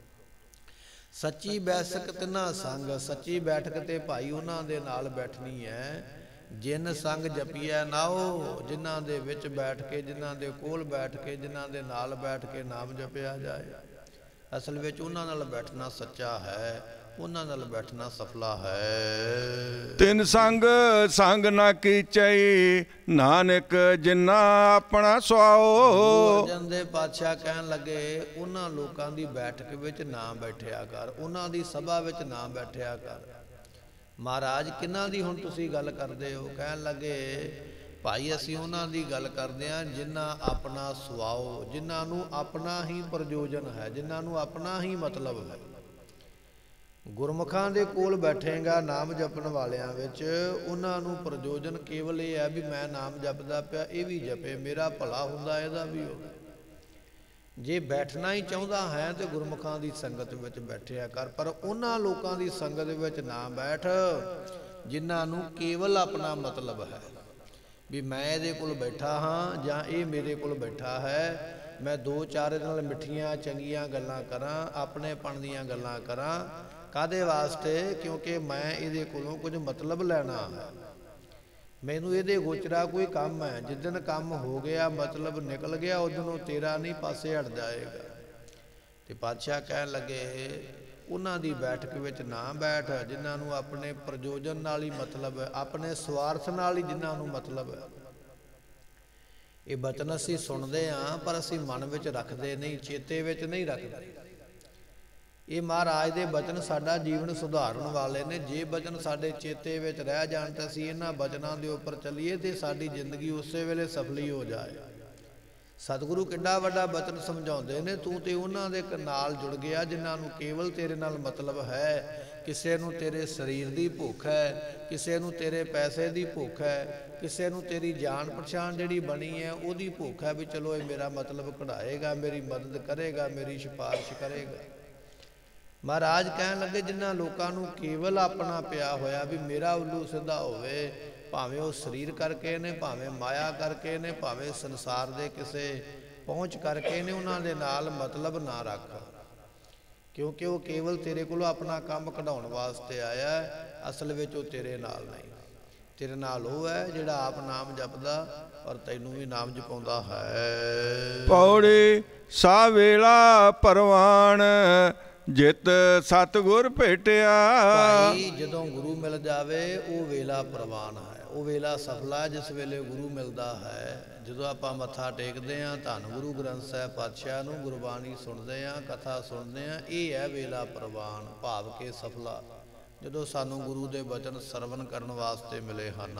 ਸੱਚੀ ਬੈਸਕ ਤਿਨਾ ਸੰਗ, ਸੱਚੀ ਬੈਠਕ ਤੇ ਭਾਈ ਉਹਨਾਂ ਦੇ ਨਾਲ ਬੈਠਣੀ ਹੈ। ਜਿਨ ਸੰਗ ਜਪੀਐ ਨਾਉ, ਜਿਨ੍ਹਾਂ ਦੇ ਵਿੱਚ ਬੈਠ ਕੇ, ਜਿਨ੍ਹਾਂ ਦੇ ਕੋਲ ਬੈਠ ਕੇ, ਜਿਨ੍ਹਾਂ ਦੇ ਨਾਲ ਬੈਠ ਕੇ ਨਾਮ ਜਪਿਆ ਜਾਏ। ਅਸਲ ਵਿੱਚ ਉਹਨਾਂ ਨਾਲ ਬੈਠਣਾ ਸੱਚਾ ਹੈ, ਉਹਨਾਂ ਨਾਲ ਬੈਠਣਾ ਸਫਲਾ ਹੈ। ਤਿੰਨ ਸੰਗ ਸੰਗ ਨਾ ਕੀਚਈ, ਨਾਨਕ ਜਿਨਾ ਆਪਣਾ ਸੁਆਓ। ਗੁਰੂ ਅਰਜਨ ਦੇਵ ਪਾਤਸ਼ਾਹ ਕਹਿਣ ਲੱਗੇ, ਉਹਨਾਂ ਲੋਕਾਂ ਦੀ ਬੈਠਕ ਵਿੱਚ ਨਾ ਬੈਠਿਆ ਕਰ, ਉਹਨਾਂ ਦੀ ਸਭਾ ਵਿੱਚ ਨਾ ਬੈਠਿਆ ਕਰ। ਮਹਾਰਾਜ ਕਿਹਨਾਂ ਦੀ ਹੁਣ ਤੁਸੀਂ ਗੱਲ ਕਰਦੇ ਹੋ? ਕਹਿਣ ਲੱਗੇ, ਭਾਈ ਅਸੀਂ ਉਹਨਾਂ ਦੀ ਗੱਲ ਕਰਦੇ ਹਾਂ ਜਿਨ੍ਹਾਂ ਆਪਣਾ ਸੁਆਓ, ਜਿਨ੍ਹਾਂ ਨੂੰ ਆਪਣਾ ਹੀ ਪ੍ਰਯੋਜਨ ਹੈ, ਜਿਨ੍ਹਾਂ ਨੂੰ ਆਪਣਾ ਹੀ ਮਤਲਬ ਹੈ। ਗੁਰਮੁਖਾਂ ਦੇ ਕੋਲ ਬੈਠੇਗਾ ਨਾਮ ਜਪਣ ਵਾਲਿਆਂ ਵਿੱਚ, ਉਹਨਾਂ ਨੂੰ ਪ੍ਰਯੋਜਨ ਕੇਵਲ ਇਹ ਹੈ ਵੀ ਮੈਂ ਨਾਮ ਜਪਦਾ ਪਿਆ, ਇਹ ਵੀ ਜਪੇ, ਮੇਰਾ ਭਲਾ ਹੁੰਦਾ ਇਹਦਾ ਵੀ ਹੋਵੇ। ਜੇ ਬੈਠਣਾ ਹੀ ਚਾਹੁੰਦਾ ਹੈ ਤੇ ਗੁਰਮੁਖਾਂ ਦੀ ਸੰਗਤ ਵਿੱਚ ਬੈਠਿਆ ਕਰ, ਪਰ ਉਹਨਾਂ ਲੋਕਾਂ ਦੀ ਸੰਗਤ ਵਿੱਚ ਨਾ ਬੈਠ ਜਿਨ੍ਹਾਂ ਨੂੰ ਕੇਵਲ ਆਪਣਾ ਮਤਲਬ ਹੈ ਵੀ ਮੈਂ ਇਹਦੇ ਕੋਲ ਬੈਠਾ ਹਾਂ ਜਾਂ ਇਹ ਮੇਰੇ ਕੋਲ ਬੈਠਾ ਹੈ, ਮੈਂ ਦੋ ਚਾਰ ਨਾਲ ਮਿੱਠੀਆਂ ਚੰਗੀਆਂ ਗੱਲਾਂ ਕਰਾਂ, ਆਪਣੇਪਣ ਦੀਆਂ ਗੱਲਾਂ ਕਰਾਂ। ਕਾਹਦੇ ਵਾਸਤੇ? ਕਿਉਂਕਿ ਮੈਂ ਇਹਦੇ ਕੋਲੋਂ ਕੁਝ ਮਤਲਬ ਲੈਣਾ ਹੈ, ਮੈਨੂੰ ਇਹਦੇ ਗੋਚਰਾ ਕੋਈ ਕੰਮ ਹੈ। ਜਿਸ ਦਿਨ ਕੰਮ ਹੋ ਗਿਆ, ਮਤਲਬ ਨਿਕਲ ਗਿਆ, ਉਸ ਦਿਨ ਉਹ ਤੇਰਾ ਨਹੀਂ ਪਾਸੇ ਹਟ ਜਾਏਗਾ। ਤੇ ਪਾਤਸ਼ਾਹ ਕਹਿਣ ਲੱਗੇ, ਉਹਨਾਂ ਦੀ ਬੈਠਕ ਵਿੱਚ ਨਾ ਬੈਠ ਜਿਨ੍ਹਾਂ ਨੂੰ ਆਪਣੇ ਪ੍ਰਯੋਜਨ ਨਾਲ ਹੀ ਮਤਲਬ ਹੈ, ਆਪਣੇ ਸਵਾਰਥ ਨਾਲ ਹੀ ਜਿਨ੍ਹਾਂ ਨੂੰ ਮਤਲਬ ਹੈ। ਇਹ ਬਚਨ ਅਸੀਂ ਸੁਣਦੇ ਹਾਂ ਪਰ ਅਸੀਂ ਮਨ ਵਿੱਚ ਰੱਖਦੇ ਨਹੀਂ, ਚੇਤੇ ਵਿੱਚ ਨਹੀਂ ਰੱਖਦੇ। ਇਹ ਮਹਾਰਾਜ ਦੇ ਬਚਨ ਸਾਡਾ ਜੀਵਨ ਸੁਧਾਰਨ ਵਾਲੇ ਨੇ। ਜੇ ਬਚਨ ਸਾਡੇ ਚੇਤੇ ਵਿੱਚ ਰਹਿ ਜਾਣ ਤਾਂ ਅਸੀਂ ਇਹਨਾਂ ਬਚਨਾਂ ਦੇ ਉੱਪਰ ਚੱਲੀਏ ਤੇ ਸਾਡੀ ਜ਼ਿੰਦਗੀ ਉਸੇ ਵੇਲੇ ਸਫਲੀ ਹੋ ਜਾਏ। ਸਤਿਗੁਰੂ ਕਿੱਡਾ ਵੱਡਾ ਬਚਨ ਸਮਝਾਉਂਦੇ ਨੇ, ਤੂੰ ਤੇ ਉਹਨਾਂ ਦੇ ਨਾਲ ਜੁੜ ਗਿਆ ਜਿਨ੍ਹਾਂ ਨੂੰ ਕੇਵਲ ਤੇਰੇ ਨਾਲ ਮਤਲਬ ਹੈ। ਕਿਸੇ ਨੂੰ ਤੇਰੇ ਸਰੀਰ ਦੀ ਭੁੱਖ ਹੈ, ਕਿਸੇ ਨੂੰ ਤੇਰੇ ਪੈਸੇ ਦੀ ਭੁੱਖ ਹੈ, ਕਿਸੇ ਨੂੰ ਤੇਰੀ ਜਾਣ ਪਛਾਣ ਜਿਹੜੀ ਬਣੀ ਹੈ ਉਹਦੀ ਭੁੱਖ ਹੈ ਵੀ ਚਲੋ ਇਹ ਮੇਰਾ ਮਤਲਬ ਕਢਾਏਗਾ, ਮੇਰੀ ਮਦਦ ਕਰੇਗਾ, ਮੇਰੀ ਸਿਫਾਰਿਸ਼ ਕਰੇਗਾ। ਮਹਾਰਾਜ ਕਹਿਣ ਲੱਗੇ, ਜਿਨ੍ਹਾਂ ਲੋਕਾਂ ਨੂੰ ਕੇਵਲ ਆਪਣਾ ਪਿਆ ਹੋਇਆ ਵੀ ਮੇਰਾ ਉੱਲੂ ਸਿੱਧਾ ਹੋਵੇ, ਭਾਵੇਂ ਉਹ ਸਰੀਰ ਕਰਕੇ ਨੇ, ਭਾਵੇਂ ਮਾਇਆ ਕਰਕੇ ਨੇ, ਭਾਵੇਂ ਸੰਸਾਰ ਦੇ ਕਿਸੇ ਪਹੁੰਚ ਕਰਕੇ ਨੇ, ਉਹਨਾਂ ਦੇ ਨਾਲ ਮਤਲਬ ਨਾ ਰੱਖ, ਕਿਉਂਕਿ ਉਹ ਕੇਵਲ ਤੇਰੇ ਕੋਲੋਂ ਆਪਣਾ ਕੰਮ ਕਢਾਉਣ ਵਾਸਤੇ ਆਇਆ। ਅਸਲ ਵਿੱਚ ਉਹ ਤੇਰੇ ਨਾਲ ਨਹੀਂ, ਤੇਰੇ ਨਾਲ ਉਹ ਹੈ ਜਿਹੜਾ ਆਪ ਨਾਮ ਜਪਦਾ ਔਰ ਤੈਨੂੰ ਵੀ ਨਾਮ ਜਪਾਉਂਦਾ ਹੈ। ਪੌੜੀ ਸਾ ਵੇਲਾ ਪਰਵਾਨ, ਜਿਤ ਸਤਿਗੁਰ ਭੇਟਿਆ। ਭਾਈ ਜਦੋਂ ਗੁਰੂ ਮਿਲ ਜਾਵੇ ਉਹ ਵੇਲਾ ਪ੍ਰਵਾਨ ਹੈ, ਉਹ ਵੇਲਾ ਸਫਲਾ ਜਿਸ ਵੇਲੇ ਗੁਰੂ ਮਿਲਦਾ ਹੈ। ਜਦੋਂ ਆਪਾਂ ਮੱਥਾ ਟੇਕਦੇ ਹਾਂ, ਧੰਨ ਗੁਰੂ ਗ੍ਰੰਥ ਸਾਹਿਬ ਪਾਤਸ਼ਾਹ ਨੂੰ ਗੁਰਬਾਣੀ ਸੁਣਦੇ ਹਾਂ, ਕਥਾ ਸੁਣਦੇ ਹਾਂ, ਇਹ ਹੈ ਵੇਲਾ ਪ੍ਰਵਾਨ, ਭਾਵ ਕੇ ਸਫਲਾ, ਜਦੋਂ ਸਾਨੂੰ ਗੁਰੂ ਦੇ ਬਚਨ ਸਰਵਨ ਕਰਨ ਵਾਸਤੇ ਮਿਲੇ ਹਨ।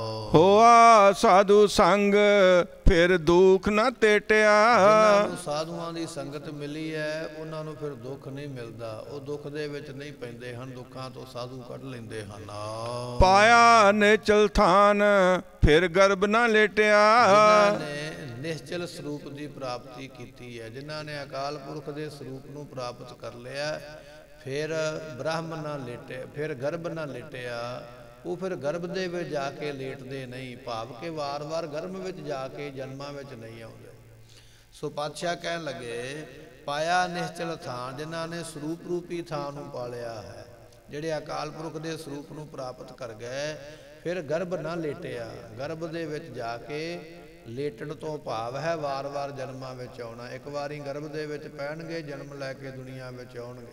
ਹੋਆ ਸਾਧੂ ਸੰਗ ਫਿਰ ਦੁੱਖ ਨਾ ਟੇਟਿਆ। ਜਿਨ੍ਹਾਂ ਨੂੰ ਸਾਧੂਆਂ ਦੀ ਸੰਗਤ ਮਿਲੀ ਹੈ ਉਹਨਾਂ ਨੂੰ ਫਿਰ ਦੁੱਖ ਨਹੀਂ ਮਿਲਦਾ, ਉਹ ਦੁੱਖ ਦੇ ਵਿੱਚ ਨਹੀਂ ਪੈਂਦੇ ਹਨ, ਦੁੱਖਾਂ ਤੋਂ ਸਾਧੂ ਕੱਢ ਲੈਂਦੇ ਹਨ। ਪਾਇਆ ਨਿਚਲ ਥਾਨ ਫਿਰ ਗਰਭ ਨਾ ਲੇਟਿਆ। ਜਿਨ੍ਹਾਂ ਨੇ ਨਿਸ਼ਚਲ ਸਰੂਪ ਦੀ ਪ੍ਰਾਪਤੀ ਕੀਤੀ ਹੈ, ਜਿਨ੍ਹਾਂ ਨੇ ਅਕਾਲ ਪੁਰਖ ਦੇ ਸਰੂਪ ਨੂੰ ਪ੍ਰਾਪਤ ਕਰ ਲਿਆ, ਫਿਰ ਬ੍ਰਹਮ ਨਾ ਲੇਟੇ, ਫਿਰ ਗਰਭ ਨਾ ਲੇਟਿਆ, ਉਹ ਫਿਰ ਗਰਭ ਦੇ ਵਿੱਚ ਜਾ ਕੇ ਲੇਟਦੇ ਨਹੀਂ, ਭਾਵ ਕਿ ਵਾਰ-ਵਾਰ ਗਰਭ ਵਿੱਚ ਜਾ ਕੇ ਜਨਮਾਂ ਵਿੱਚ ਨਹੀਂ ਆਉਂਦੇ। ਸੋ ਪਾਤਸ਼ਾਹ ਕਹਿਣ ਲੱਗੇ, ਪਾਇਆ ਨਿਸ਼ਚਲ ਥਾਨ, ਜਿਨ੍ਹਾਂ ਨੇ ਸਰੂਪ ਰੂਪੀ ਥਾਨ ਨੂੰ ਪਾਲਿਆ ਹੈ, ਜਿਹੜੇ ਅਕਾਲ ਪੁਰਖ ਦੇ ਸਰੂਪ ਨੂੰ ਪ੍ਰਾਪਤ ਕਰ ਗਏ, ਫਿਰ ਗਰਭ ਨਾ ਲੇਟਿਆ। ਗਰਭ ਦੇ ਵਿੱਚ ਜਾ ਕੇ ਲੇਟਣ ਤੋਂ ਭਾਵ ਹੈ ਵਾਰ-ਵਾਰ ਜਨਮਾਂ ਵਿੱਚ ਆਉਣਾ। ਇੱਕ ਵਾਰੀ ਗਰਭ ਦੇ ਵਿੱਚ ਪੈਣਗੇ, ਜਨਮ ਲੈ ਕੇ ਦੁਨੀਆ ਵਿੱਚ ਆਉਣਗੇ,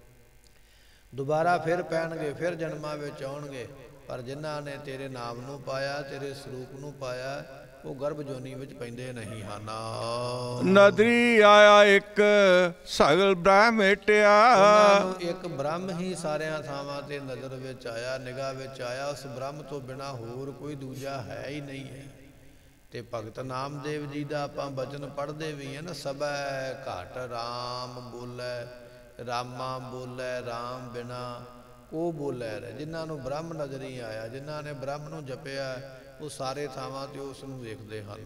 ਦੁਬਾਰਾ ਫਿਰ ਪੈਣਗੇ, ਫਿਰ ਜਨਮਾਂ ਵਿੱਚ ਆਉਣਗੇ। ਪਰ ਜਿਨ੍ਹਾਂ ਨੇ ਤੇਰੇ ਨਾਮ ਨੂੰ ਪਾਇਆ, ਤੇਰੇ ਸਰੂਪ ਨੂੰ ਪਾਇਆ, ਉਹ ਗਰਭ ਜੋਨੀ ਵਿੱਚ ਪੈਂਦੇ ਨਹੀਂ ਹਨ। ਨਦਰੀ ਆਇਆ ਇੱਕ ਸਗਲ ਬ੍ਰਹਮ ਮੇਟਿਆ। ਉਹਨਾਂ ਨੂੰ ਇੱਕ ਬ੍ਰਹਮ ਹੀ ਸਾਰਿਆਂ ਥਾਵਾਂ ਤੇ ਨਜ਼ਰ ਵਿੱਚ ਆਇਆ, ਨਿਗਾਹ ਵਿੱਚ ਆਇਆ। ਉਸ ਬ੍ਰਹਮ ਤੋਂ ਬਿਨਾਂ ਹੋਰ ਕੋਈ ਦੂਜਾ ਹੈ ਹੀ ਨਹੀਂ ਹੈ। ਤੇ ਭਗਤ ਨਾਮਦੇਵ ਜੀ ਦਾ ਆਪਾਂ ਬਚਨ ਪੜ੍ਹਦੇ ਵੀ ਹਨ, ਸਭੈ ਘਟ ਰਾਮ ਬੋਲੇ, ਰਾਮਾ ਬੋਲੇ ਰਾਮ ਬਿਨਾ ਕੋ ਬੋਲੇ ਰੇ। ਜਿਨ੍ਹਾਂ ਨੂੰ ਬ੍ਰਹਮ ਨਜ਼ਰ ਹੀ ਆਇਆ, ਜਿਨ੍ਹਾਂ ਨੇ ਬ੍ਰਹਮ ਨੂੰ ਜਪਿਆ, ਉਹ ਸਾਰੇ ਥਾਵਾਂ ਤੇ ਉਸ ਨੂੰ ਵੇਖਦੇ ਹਨ।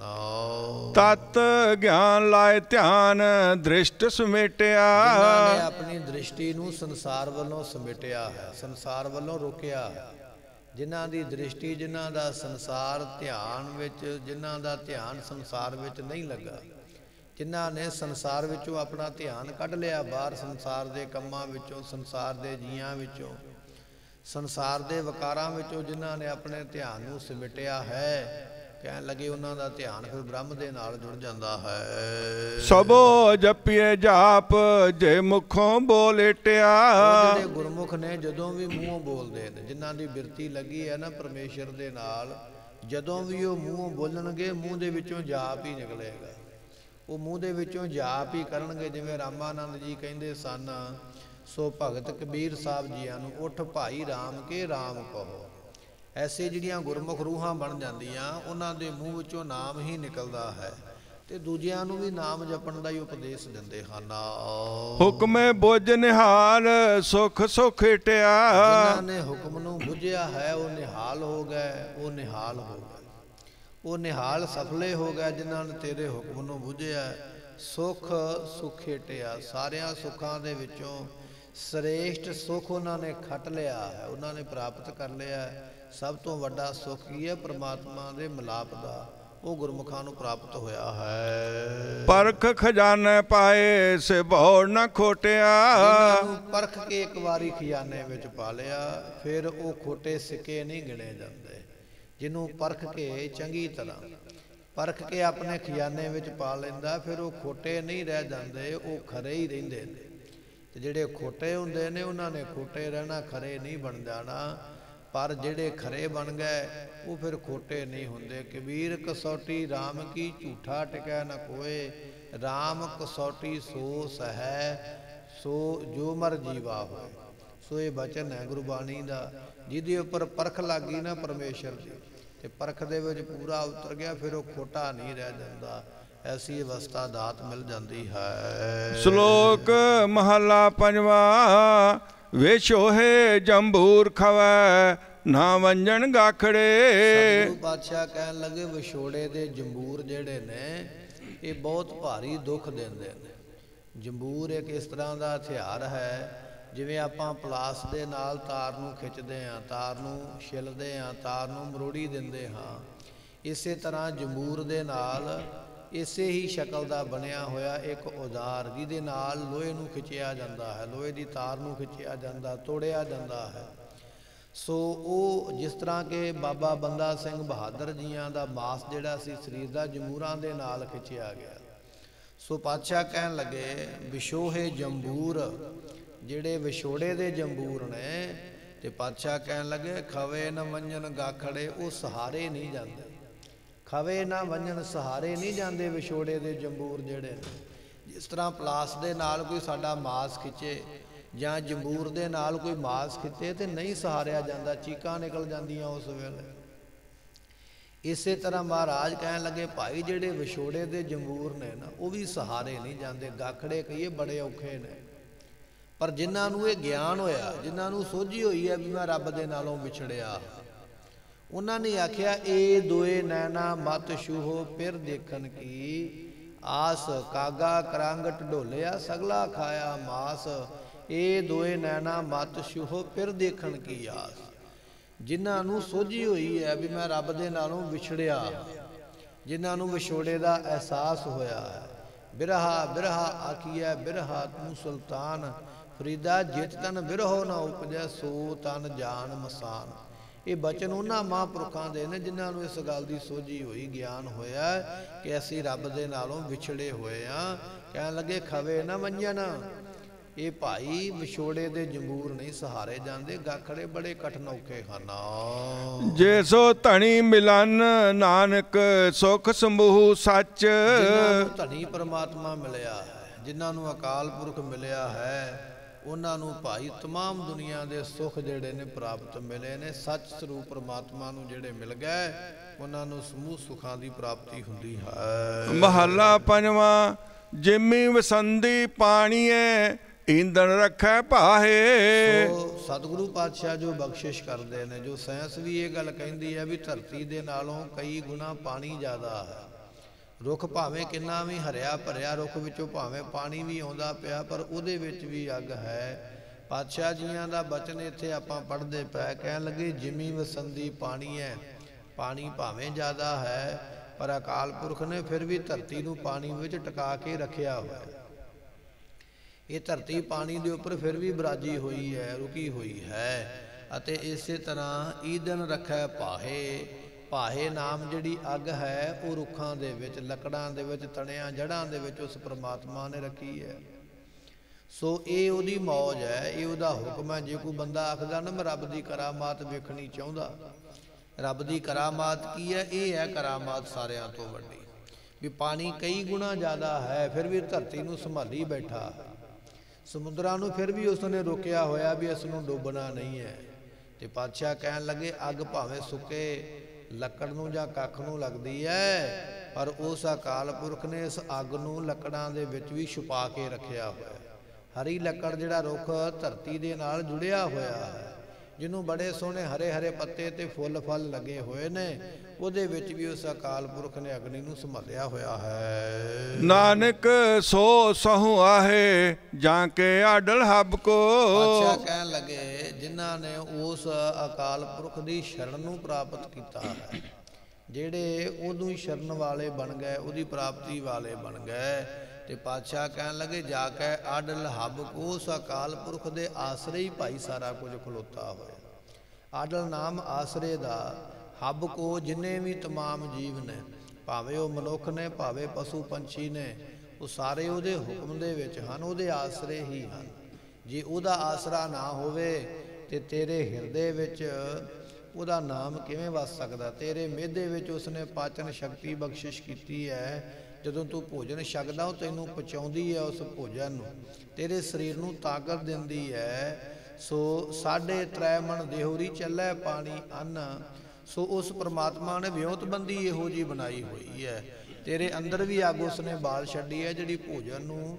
ਤਤ ਗਿਆਨ ਲਾਏ ਧਿਆਨ ਦ੍ਰਿਸ਼ਟ ਸਮੇਟਿਆ। ਜਿਨ੍ਹਾਂ ਨੇ ਆਪਣੀ ਦ੍ਰਿਸ਼ਟੀ ਨੂੰ ਸੰਸਾਰ ਵੱਲੋਂ ਸਮੇਟਿਆ ਹੈ, ਸੰਸਾਰ ਵੱਲੋਂ ਰੋਕਿਆ ਹੈ, ਜਿਨ੍ਹਾਂ ਦੀ ਦ੍ਰਿਸ਼ਟੀ, ਜਿਨ੍ਹਾਂ ਦਾ ਸੰਸਾਰ ਧਿਆਨ ਵਿੱਚ, ਜਿਨ੍ਹਾਂ ਦਾ ਧਿਆਨ ਸੰਸਾਰ ਵਿੱਚ ਨਹੀਂ ਲੱਗਾ, ਜਿਨ੍ਹਾਂ ਨੇ ਸੰਸਾਰ ਵਿੱਚੋਂ ਆਪਣਾ ਧਿਆਨ ਕੱਢ ਲਿਆ ਬਾਹਰ, ਸੰਸਾਰ ਦੇ ਕੰਮਾਂ ਵਿੱਚੋਂ, ਸੰਸਾਰ ਦੇ ਜੀਆਂ ਵਿੱਚੋਂ, ਸੰਸਾਰ ਦੇ ਵਕਾਰਾਂ ਵਿੱਚੋਂ ਜਿਨ੍ਹਾਂ ਨੇ ਆਪਣੇ ਧਿਆਨ ਨੂੰ ਸਮੇਟਿਆ ਹੈ, ਕਹਿਣ ਲੱਗੇ ਉਹਨਾਂ ਦਾ ਧਿਆਨ ਫਿਰ ਬ੍ਰਹਮ ਦੇ ਨਾਲ ਜੁੜ ਜਾਂਦਾ ਹੈ। ਸਭੋ ਜਪੀਏ ਜਾਪ ਜੇ ਮੁਖੋਂ ਬੋਲੇਟਿਆ। ਜਿਹੜੇ ਗੁਰਮੁਖ ਨੇ ਜਦੋਂ ਵੀ ਮੂੰਹੋਂ ਬੋਲਦੇ ਨੇ, ਜਿਨ੍ਹਾਂ ਦੀ ਬਿਰਤੀ ਲੱਗੀ ਹੈ ਨਾ ਪਰਮੇਸ਼ਰ ਦੇ ਨਾਲ, ਜਦੋਂ ਵੀ ਉਹ ਮੂੰਹੋਂ ਬੋਲਣਗੇ, ਮੂੰਹ ਦੇ ਵਿੱਚੋਂ ਜਾਪ ਹੀ ਨਿਕਲੇਗਾ। ਉਹ ਮੂੰਹ ਦੇ ਵਿੱਚੋਂ ਜਾਪ ਹੀ ਕਰਨਗੇ। ਜਿਵੇਂ ਰਾਮਾਨੰਦ ਜੀ ਕਹਿੰਦੇ ਸਨ, ਸੋ ਭਗਤ ਕਬੀਰ ਸਾਹਿਬ ਜੀਆਂ ਨੂੰ, ਉੱਠ ਭਾਈ ਰਾਮ ਕੇ ਰਾਮ ਕਹੋ। ਐਸੇ ਜਿਹੜੀਆਂ ਗੁਰਮੁਖ ਰੂਹਾਂ ਬਣ ਜਾਂਦੀਆਂ, ਉਹਨਾਂ ਦੇ ਮੂੰਹ ਵਿੱਚੋਂ ਨਾਮ ਹੀ ਨਿਕਲਦਾ ਹੈ, ਤੇ ਦੂਜਿਆਂ ਨੂੰ ਵੀ ਨਾਮ ਜਪਣ ਦਾ ਹੀ ਉਪਦੇਸ਼ ਦਿੰਦੇ ਹਨ। ਹੁਕਮੇ ਬੁੱਝ ਨਿਹਾਲ ਸੁਖ ਸੁਖਟਿਆ। ਜਿਨ੍ਹਾਂ ਨੇ ਹੁਕਮ ਨੂੰ ਬੁੱਝਿਆ ਹੈ, ਉਹ ਨਿਹਾਲ ਹੋ ਗਏ, ਉਹ ਨਿਹਾਲ ਹੋ ਗਏ, ਉਹ ਨਿਹਾਲ ਸਫਲੇ ਹੋ ਗਏ। ਜਿਨ੍ਹਾਂ ਨੇ ਤੇਰੇ ਹੁਕਮ ਨੂੰ ਬੁੱਝਿਆ, ਸੁਖ ਸੁਖੇਟਿਆ, ਸਾਰਿਆਂ ਸੁੱਖਾਂ ਦੇ ਵਿੱਚੋਂ ਸ੍ਰੇਸ਼ਟ ਸੁਖ ਉਹਨਾਂ ਨੇ ਖੱਟ ਲਿਆ ਹੈ, ਉਹਨਾਂ ਨੇ ਪ੍ਰਾਪਤ ਕਰ ਲਿਆ। ਸਭ ਤੋਂ ਵੱਡਾ ਸੁਖ ਕੀ ਹੈ? ਪਰਮਾਤਮਾ ਦੇ ਮਿਲਾਪ ਦਾ, ਉਹ ਗੁਰਮੁਖਾਂ ਨੂੰ ਪ੍ਰਾਪਤ ਹੋਇਆ ਹੈ। ਪਰਖ ਖਜ਼ਾਨੇ ਪਾਏ ਸੇ ਬਹੁ ਨ ਖੋਟਿਆ। ਜਿਹਨਾਂ ਨੂੰ ਪਰਖ ਕੇ ਇੱਕ ਵਾਰੀ ਖਜ਼ਾਨੇ ਵਿੱਚ ਪਾ ਲਿਆ, ਫਿਰ ਉਹ ਖੋਟੇ ਸਿੱਕੇ ਨਹੀਂ ਗਿਣੇ ਜਾਂਦੇ। ਜਿਹਨੂੰ ਪਰਖ ਕੇ ਚੰਗੀ ਤਰ੍ਹਾਂ ਪਰਖ ਕੇ ਆਪਣੇ ਖਜ਼ਾਨੇ ਵਿੱਚ ਪਾ ਲੈਂਦਾ, ਫਿਰ ਉਹ ਖੋਟੇ ਨਹੀਂ ਰਹਿ ਜਾਂਦੇ, ਉਹ ਖਰੇ ਹੀ ਰਹਿੰਦੇ ਨੇ। ਤੇ ਜਿਹੜੇ ਖੋਟੇ ਹੁੰਦੇ ਨੇ, ਉਹਨਾਂ ਨੇ ਖੋਟੇ ਰਹਿਣਾ, ਖਰੇ ਨਹੀਂ ਬਣ ਜਾਣਾ। ਪਰ ਜਿਹੜੇ ਖਰੇ ਬਣ ਗਏ, ਉਹ ਫਿਰ ਖੋਟੇ ਨਹੀਂ ਹੁੰਦੇ। ਕਬੀਰ ਕਸੌਟੀ ਰਾਮ ਕੀ ਝੂਠਾ ਟਿਕੈ ਨ ਕੋਏ, ਰਾਮ ਕਸੌਟੀ ਸੋ ਸਹੈ ਸੋ ਜੋ ਮਰ ਜੀਵਾ ਹੋਏ। ਸੋ ਇਹ ਬਚਨ ਹੈ ਗੁਰਬਾਣੀ ਦਾ, ਜਿਹਦੇ ਉੱਪਰ ਪਰਖ ਲੱਗ ਗਈ ਨਾ ਪਰਮੇਸ਼ਰ ਦੀ, ਤੇ ਪਰਖ ਦੇ ਵਿੱਚ ਪੂਰਾ ਉਤਰ ਗਿਆ, ਫਿਰ ਉਹ ਖੋਟਾ ਨਹੀਂ ਰਹਿ ਜਾਂਦਾ। ਐਸੀ ਅਵਸਥਾ ਦਾਤ ਮਿਲ ਜਾਂਦੀ ਹੈ। ਸ਼ਲੋਕ ਮਹਲਾ ਪੰਜਵਾ। ਵੇਸ਼ੋਹੇ ਜੰਬੂਰ ਖਵੈ ਨਾ ਵੰਜਣ ਗਾਖੜੇ। ਸਤਿਗੁਰੂ ਪਾਤਸ਼ਾਹ ਕਹਿਣ ਲੱਗੇ, ਵਿਛੋੜੇ ਦੇ ਜੰਬੂਰ ਜਿਹੜੇ ਨੇ, ਇਹ ਬਹੁਤ ਭਾਰੀ ਦੁੱਖ ਦਿੰਦੇ ਨੇ। ਜੰਬੂਰ ਇੱਕ ਇਸ ਤਰ੍ਹਾਂ ਦਾ ਹਥਿਆਰ ਹੈ, ਜਿਵੇਂ ਆਪਾਂ ਪਲਾਸ ਦੇ ਨਾਲ ਤਾਰ ਨੂੰ ਖਿੱਚਦੇ ਹਾਂ, ਤਾਰ ਨੂੰ ਛਿੱਲਦੇ ਹਾਂ, ਤਾਰ ਨੂੰ ਮਰੋੜੀ ਦਿੰਦੇ ਹਾਂ, ਇਸੇ ਤਰ੍ਹਾਂ ਜੰਬੂਰ ਦੇ ਨਾਲ ਇਸੇ ਹੀ ਸ਼ਕਲ ਦਾ ਬਣਿਆ ਹੋਇਆ ਇੱਕ ਔਜ਼ਾਰ, ਜਿਹਦੇ ਨਾਲ ਲੋਹੇ ਨੂੰ ਖਿੱਚਿਆ ਜਾਂਦਾ ਹੈ, ਲੋਹੇ ਦੀ ਤਾਰ ਨੂੰ ਖਿੱਚਿਆ ਜਾਂਦਾ, ਤੋੜਿਆ ਜਾਂਦਾ ਹੈ। ਸੋ ਉਹ ਜਿਸ ਤਰ੍ਹਾਂ ਕਿ ਬਾਬਾ ਬੰਦਾ ਸਿੰਘ ਬਹਾਦਰ ਜੀਆਂ ਦਾ ਮਾਸ ਜਿਹੜਾ ਸੀ ਸਰੀਰ ਦਾ, ਜੰਬੂਰਾਂ ਦੇ ਨਾਲ ਖਿੱਚਿਆ ਗਿਆ। ਸੋ ਪਾਤਸ਼ਾਹ ਕਹਿਣ ਲੱਗੇ, ਵਿਛੋਹੇ ਜੰਬੂਰ, ਜਿਹੜੇ ਵਿਛੋੜੇ ਦੇ ਜੰਬੂਰ ਨੇ, ਤੇ ਪਾਤਸ਼ਾਹ ਕਹਿਣ ਲੱਗੇ, ਖਵੇ ਨ ਵੰਜਨ ਗਾਖੜੇ, ਉਹ ਸਹਾਰੇ ਨਹੀਂ ਜਾਂਦੇ। ਖਵੇ ਨਾ ਵੰਜਨ, ਸਹਾਰੇ ਨਹੀਂ ਜਾਂਦੇ ਵਿਛੋੜੇ ਦੇ ਜੰਬੂਰ ਜਿਹੜੇ ਨੇ। ਜਿਸ ਤਰ੍ਹਾਂ ਪਲਾਸ ਦੇ ਨਾਲ ਕੋਈ ਸਾਡਾ ਮਾਸ ਖਿੱਚੇ, ਜਾਂ ਜੰਬੂਰ ਦੇ ਨਾਲ ਕੋਈ ਮਾਸ ਖਿੱਚੇ, ਤੇ ਨਹੀਂ ਸਹਾਰਿਆ ਜਾਂਦਾ, ਚੀਕਾਂ ਨਿਕਲ ਜਾਂਦੀਆਂ ਉਸ ਵੇਲੇ। ਇਸੇ ਤਰ੍ਹਾਂ ਮਹਾਰਾਜ ਕਹਿਣ ਲੱਗੇ, ਭਾਈ ਜਿਹੜੇ ਵਿਛੋੜੇ ਦੇ ਜੰਬੂਰ ਨੇ ਨਾ, ਉਹ ਵੀ ਸਹਾਰੇ ਨਹੀਂ ਜਾਂਦੇ। ਗਾਖੜੇ ਕਹੀਏ ਬੜੇ ਔਖੇ ਨੇ, ਪਰ ਜਿਨ੍ਹਾਂ ਨੂੰ ਇਹ ਗਿਆਨ ਹੋਇਆ, ਜਿਨ੍ਹਾਂ ਨੂੰ ਸੋਝੀ ਹੋਈ ਹੈ ਵੀ ਮੈਂ ਰੱਬ ਦੇ ਨਾਲੋਂ ਵਿਛੜਿਆ, ਉਹਨਾਂ ਨੇ ਆਖਿਆ, ਇਹ ਦੋਏ ਨੈਣਾ ਮਤ ਛੂਹੋ ਫਿਰ ਦੇਖਣ ਕੀ ਆਸ, ਕਾਗਾ ਕਰਾਂਗਟ ਢੋਲਿਆ ਸਗਲਾ ਖਾਇਆ ਮਾਸ। ਇਹ ਦੋਏ ਨੈਣਾ ਮਤ ਛੂਹੋ ਫਿਰ ਦੇਖਣ ਕੀ ਆਸ। ਜਿਨ੍ਹਾਂ ਨੂੰ ਸੋਝੀ ਹੋਈ ਹੈ ਵੀ ਮੈਂ ਰੱਬ ਦੇ ਨਾਲੋਂ ਵਿਛੜਿਆ, ਜਿਨ੍ਹਾਂ ਨੂੰ ਵਿਛੋੜੇ ਦਾ ਅਹਿਸਾਸ ਹੋਇਆ ਹੈ, बिरहा बिरहा आखिए बिरहा तू सुल्तान, फरीदा जित तन बिरहो न उपजै सो तन जान मसान। ये बचन उन्होंने महापुरखों के ने जिन्हों को इस गल की सोझी हुई, ज्ञान होया कि असी रब दे नालों विछड़े हुए हाँ। कह लगे खवे न वंजन, ये भाई विछोड़े दे जंबूर नहीं सहारे जाते, गाखड़े बड़े कठिन औखे ਹਨ। जे सो धनी मिलन नानक सुख समूह सच। जिन्हों धनी परमात्मा मिलया है, जिन्हों अकाल पुरख मिलया है, उन्होंने भाई तमाम दुनिया के सुख जिहड़े ने प्राप्त मिले ने। सच स्वरूप परमात्मा नूं जिहड़े मिल गए, उन्होंने समूह सुखां की प्राप्ति हुंदी है। महला पंजवा जिमी वसंदी पाणीए ईंधन रखै पाहे। तो सतगुरु पातशाह जो बख्शिश करते हैं, जो साइंस भी ये गल कहती है भी धरती दे नालों कई गुना पानी ज़्यादा है। रुख भावें किन्ना भी हरिया भरिया, रुख विचों भावें पानी भी आउंदा पिया, पर उहदे विच भी अग है। पातशाह जियां दा बचन इत्थे आपां पढ़दे पै, कहण लगे जिमी वसंदी पानी है। पानी भावें ज़्यादा है, पर अकाल पुरख ने फिर भी धरती नूं पानी विच टिका के रखिया हुआ है। ये धरती पानी के उपर फिर भी बिराजी हुई है, रुकी हुई है। अते इस तरह ईंधन रखै पाहे। पाहे नाम जिहड़ी अग है वो रुखां दे विच, लकड़ां दे विच, तणियां जड़ां दे विच उस परमात्मा ने रखी है। सो ये उहदी मौज है, ये उहदा हुक्म है। जे कोई बंदा आखदा ना मैं रब दी करामात वेखणी चाहुंदा, रब दी करामात की है? ये है करामात सारियां तो वड्डी भी पानी कई गुणा ज़्यादा है, फिर भी धरती नूं संभाली बैठा है। समुद्रां नूं फिर भी उसने रोकिया होया भी इसनूं डुबना नहीं है। तो पातशाह कहन लगे अग भावें सुके लकड़ नूं जां कख नूं लगदी है, पर उस अकाल पुरख ने इस अग नूं लकड़ां दे विच भी छुपा के रखिया होया। हरी लकड़ जिहड़ा रुख धरती दे नाल जुड़िया होया है, जिन्हों बड़े सोहने हरे हरे पत्ते ते फुल फल लगे हुए ने, उहदे विच भी उस अकाल पुरख ने अग्नि नूं संभालिया होया है। नानक सो सहु आहे जाके आडल हब को। अच्छा कहन लगे जिन्हां ने उस अकाल पुरख दी शरण नूं प्राप्त कीता है, जेड़े उदों शरण वाले बन गए, उहदी प्राप्ति वाले बन गए। ते पातशाह कहन लगे जाके आडल हब को, उस अकाल पुरख दे आसरे ही भाई सारा कुछ खलोता होया। आडल नाम आसरे दा, हब को जिन्ने भी तमाम जीव ने, भावें वो मनुख ने भावें पशु पंछी ने, वो सारे उहदे हुक्म दे विच हन, उहदे आसरे ही हन। जे उहदा आसरा ना होवे ते तेरे हिरदे विच उहदा नाम किवें वस सकदा? तेरे मेदे विच उसने पाचन शक्ति बख्शिश कीती है। जदों तू भोजन छकदा वो तैनूं पचाउंदी है, उस भोजन नूं तेरे शरीर नूं ताकत दिंदी है। सो साढ़े त्रै मन देहोरी चलै पानी अन्न। सो उस परमात्मा ने विਉਂਤਬੰਦੀ इहो जी बनाई हुई है। तेरे अंदर भी अग उसने बाल छड्डी है, जिहड़ी भोजन नूं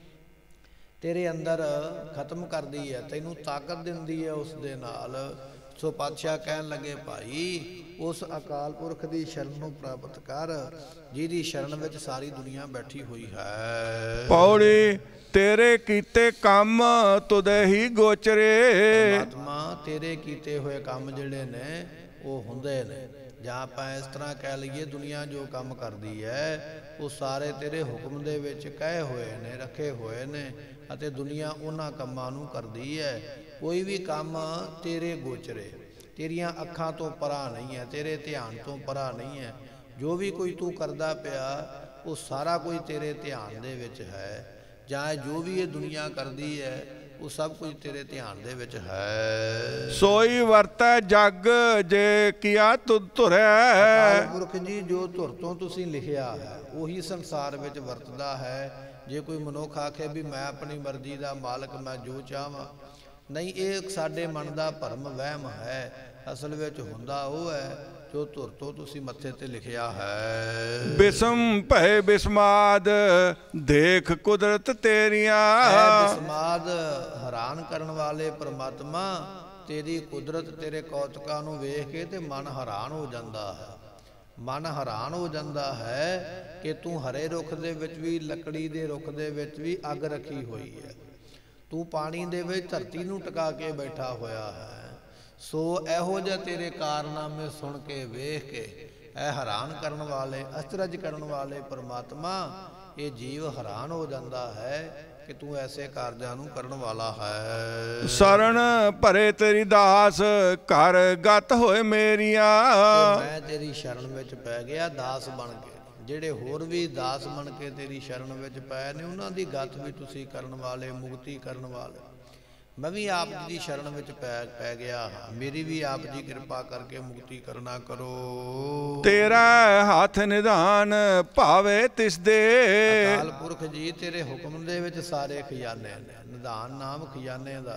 तेरे अंदर खत्म करदी है, तैनूं ताकत दिंदी है उस दे नाल। सो पातशाह कहन लगे भाई उस अकाल पुरख की शरण नूं प्राप्त कर, जिहदी शरण विच सारी दुनिया बैठी हुई है। पौड़ी तेरे कीते काम तुदे ही गोचरे। परमात्मा तेरे कीते हुए काम जिहड़े ने वो हुंदे ने, जां आपां इस तरह कह लईए दुनिया जो काम करदी है वो सारे तेरे हुक्म दे विच कहे हुए ने, रखे हुए ने, अते दुनिया उन्हां कामां नूं करदी है। कोई भी काम तेरे गोचरे, तेरियां अखां तो परा नहीं है, तेरे ध्यान तो परा नहीं है। जो भी कोई तू करदा पिया वो सारा कोई तेरे ध्यान दे विच है। जां जो भी ये दुनिया करदी है वो सब कुछ तेरे ध्यान दे विच है। सोई वरतै जग जे किया तुद धुरै। अकाल पुरख जी जो धुर तो तुसीं लिखिया है वही संसार विच वरतदा है। जे कोई मनुख आखे भी मैं अपनी मर्जी का मालक, मैं जो चाहां, नहीं, ये साडे मन का भरम वहम है। असल विच हुंदा वो है जो धुर तो तुसीं मत्थे ते लिखिया है। बिस्म भय बिस्माद देख कुदरत तेरियां। बिस्माद हैरान करन वाले परमात्मा तेरी कुदरत, तेरे कौतुकां नूं वेख के ते मन हैरान हो जाता है। मन हैरान हो जाता है कि तू हरे रुख दे विच भी, लकड़ी दे रुख दे विच भी अग रखी हुई है। तू पानी दे विच धरती नूं टिका के बैठा होया है। ਸੋ ਇਹੋ ਜਿਹੇ ਤੇਰੇ ਕਾਰਨਾਮੇ ਸੁਣ ਕੇ ਵੇਖ ਕੇ ਇਹ ਹੈਰਾਨ ਕਰਨ ਵਾਲੇ, ਅਚਰਜ ਕਰਨ ਵਾਲੇ ਪਰਮਾਤਮਾ, ਇਹ ਜੀਵ ਹੈਰਾਨ ਹੋ ਜਾਂਦਾ ਹੈ ਕਿ ਤੂੰ ਐਸੇ ਕਾਰਜਾਂ ਨੂੰ ਕਰਨ ਵਾਲਾ ਹੈ। ਸਰਣ ਭਰੇ ਤੇਰੀ ਦਾਸ ਘਰ ਗਤ ਹੋਏ ਮੇਰੀਆਂ। ਮੈਂ ਤੇਰੀ ਸ਼ਰਨ ਵਿੱਚ ਪੈ ਗਿਆ ਦਾਸ ਬਣ ਕੇ। ਜਿਹੜੇ ਹੋਰ ਵੀ ਦਾਸ ਬਣ ਕੇ ਤੇਰੀ ਸ਼ਰਨ ਵਿੱਚ ਪਏ ਨੇ ਉਹਨਾਂ ਦੀ ਗੱਤ ਵੀ ਤੁਸੀਂ ਕਰਨ ਵਾਲੇ, ਮੁਕਤੀ ਕਰਨ ਵਾਲੇ। ਮੈਂ ਵੀ ਆਪ ਜੀ ਦੀ ਸ਼ਰਨ ਵਿੱਚ ਪੈ ਪੈ ਗਿਆ ਹਾਂ, ਮੇਰੀ ਵੀ ਆਪ ਜੀ ਕਿਰਪਾ ਕਰਕੇ ਮੁਕਤੀ ਕਰਨਾ ਕਰੋ। ਤੇਰਾ ਹੱਥ ਨਿਧਾਨ ਭਾਵੇ ਤਿਸ ਦੇ। ਅਕਾਲ ਪੁਰਖ ਜੀ ਤੇਰੇ ਹੁਕਮ ਦੇ ਵਿੱਚ ਸਾਰੇ ਖਜ਼ਾਨੇ ਨੇ। ਨਿਧਾਨ ਨਾਮ ਖਜ਼ਾਨੇ ਦਾ।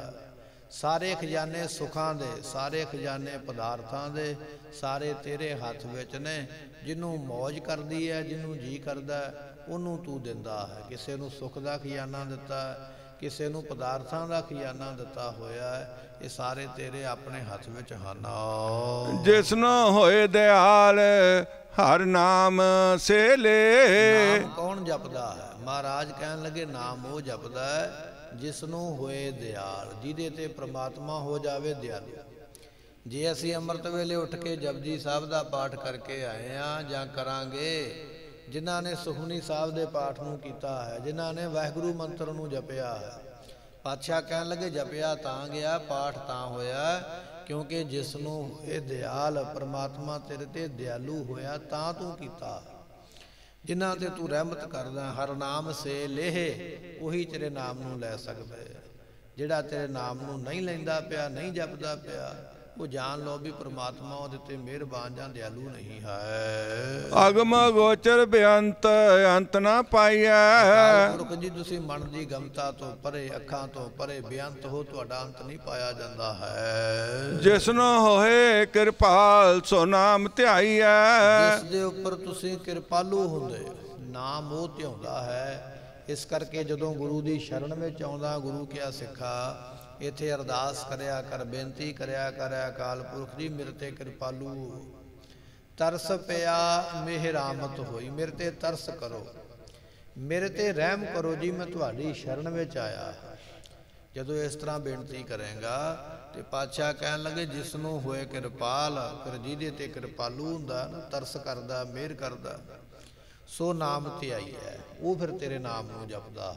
ਸਾਰੇ ਖਜ਼ਾਨੇ ਸੁੱਖਾਂ ਦੇ, ਸਾਰੇ ਖਜ਼ਾਨੇ ਪਦਾਰਥਾਂ ਦੇ, ਸਾਰੇ ਤੇਰੇ ਹੱਥ ਵਿੱਚ ਨੇ। ਜਿਹਨੂੰ ਮੌਜ ਕਰਦੀ ਹੈ, ਜਿਹਨੂੰ ਜੀ ਕਰਦਾ ਉਹਨੂੰ ਤੂੰ ਦਿੰਦਾ ਹੈ। ਕਿਸੇ ਨੂੰ ਸੁੱਖ ਦਾ ਖਜ਼ਾਨਾ ਦਿੱਤਾ, ਕਿਸੇ ਨੂੰ ਪਦਾਰਥਾਂ ਦਾ ਖਜ਼ਾਨਾ ਦਿੱਤਾ ਹੋਇਆ ਹੈ। ਇਹ ਸਾਰੇ ਤੇਰੇ ਆਪਣੇ ਹੱਥ ਵਿੱਚ ਹਨ। ਜਿਸਨੂੰ ਹੋਏ ਦਿਆਲ ਹਰ ਨਾਮ ਸੇ ਲੈ। ਨਾਮ ਕੌਣ ਜਪਦਾ ਹੈ? ਮਹਾਰਾਜ ਕਹਿਣ ਲੱਗੇ ਨਾਮ ਉਹ ਜਪਦਾ ਹੈ ਜਿਸ ਨੂੰ ਹੋਏ ਦਿਆਲ, ਜਿਹਦੇ ਤੇ ਪ੍ਰਮਾਤਮਾ ਹੋ ਜਾਵੇ ਦਿਆਲੂ। ਜੇ ਅਸੀਂ ਅੰਮ੍ਰਿਤ ਵੇਲੇ ਉੱਠ ਕੇ ਜਪਜੀ ਸਾਹਿਬ ਦਾ ਪਾਠ ਕਰਕੇ ਆਏ ਹਾਂ ਜਾਂ ਕਰਾਂਗੇ, ਜਿਨ੍ਹਾਂ ਨੇ ਸੁਖਮਨੀ ਸਾਹਿਬ ਦੇ ਪਾਠ ਨੂੰ ਕੀਤਾ ਹੈ, ਜਿਨ੍ਹਾਂ ਨੇ ਵਾਹਿਗੁਰੂ ਮੰਤਰ ਨੂੰ ਜਪਿਆ ਹੈ, ਪਾਤਸ਼ਾਹ ਕਹਿਣ ਲੱਗੇ ਜਪਿਆ ਤਾਂ ਗਿਆ, ਪਾਠ ਤਾਂ ਹੋਇਆ ਕਿਉਂਕਿ ਜਿਸ ਨੂੰ ਇਹ ਦਿਆਲ ਪਰਮਾਤਮਾ ਤੇਰੇ ਤੇ ਦਿਆਲੂ ਹੋਇਆ ਤਾਂ ਤੂੰ ਕੀਤਾ। ਜਿਨ੍ਹਾਂ ਤੇ ਤੂੰ ਰਹਿਮਤ ਕਰਦਾ, ਹਰ ਨਾਮ ਸੇ ਲੇਹ, ਉਹੀ ਤੇਰੇ ਨਾਮ ਨੂੰ ਲੈ ਸਕਦਾ ਹੈ। ਜਿਹੜਾ ਤੇਰੇ ਨਾਮ ਨੂੰ ਨਹੀਂ ਲੈਂਦਾ ਪਿਆ, ਨਹੀਂ ਜਪਦਾ ਪਿਆ, ਉਹ ਜਾਣ ਲਓ ਵੀ ਪਰਮਾਤਮਾ ਉਹਦੇ ਤੇ ਮਿਹਰਬਾਨ ਜਾਂ ਦਿਆਲੂ ਨਹੀਂ ਹੈ। ਅਗਮ ਗੋਚਰ ਬੇਅੰਤ ਅੰਤ ਨਾ ਪਾਈਐ। ਪੁਰਖ ਜੀ ਤੁਸੀਂ ਮਨ ਦੀ ਗਮਤਾ ਤੋਂ ਪਰੇ, ਅੱਖਾਂ ਤੋਂ ਪਰੇ ਬੇਅੰਤ ਹੋ, ਤੁਹਾਡਾ ਅੰਤ ਨਹੀਂ ਪਾਇਆ ਜਾਂਦਾ ਹੈ। ਜਿਸਨੂੰ ਹੋਏ ਕਿਰਪਾਲ ਸੋ ਨਾਮ ਧਿਆਈਐ। ਜਿਸ ਦੇ ਉੱਪਰ ਤੁਸੀਂ ਕਿਰਪਾਲੂ ਹੁੰਦੇ, ਨਾਮ ਉਹ ਧਿਆਉਂਦਾ ਹੈ। ਇਸ ਕਰਕੇ ਜਦੋਂ ਗੁਰੂ ਦੀ ਸ਼ਰਨ ਵਿੱਚ ਆਉਂਦਾ, ਗੁਰੂ ਕਿਹਾ ਸਿੱਖਾ ਇੱਥੇ ਅਰਦਾਸ ਕਰਿਆ ਕਰ, ਬੇਨਤੀ ਕਰਿਆ ਕਰ, ਅਕਾਲ ਪੁਰਖ ਜੀ ਮੇਰੇ ਤੇ ਕਿਰਪਾਲੂ, ਤਰਸ ਪਿਆ ਮਿਹਰਾਮਤ ਹੋਈ, ਮੇਰੇ ਤੇ ਤਰਸ ਕਰੋ, ਮੇਰੇ ਤੇ ਰਹਿਮ ਕਰੋ ਜੀ, ਮੈਂ ਤੁਹਾਡੀ ਸ਼ਰਨ ਵਿੱਚ ਆਇਆ। ਜਦੋਂ ਇਸ ਤਰ੍ਹਾਂ ਬੇਨਤੀ ਕਰੇਗਾ ਤੇ ਪਾਤਸ਼ਾਹ ਕਹਿਣ ਲੱਗੇ ਜਿਸ ਨੂੰ ਹੋਏ ਕਿਰਪਾਲ, ਫਿਰ ਜਿਹਦੇ ਤੇ ਕਿਰਪਾਲੂ ਹੁੰਦਾ ਨਾ, ਤਰਸ ਕਰਦਾ, ਮਿਹਰ ਕਰਦਾ, ਸੋ ਨਾਮ ਧਿਆਈ ਹੈ, ਉਹ ਫਿਰ ਤੇਰੇ ਨਾਮ ਨੂੰ ਜਪਦਾ।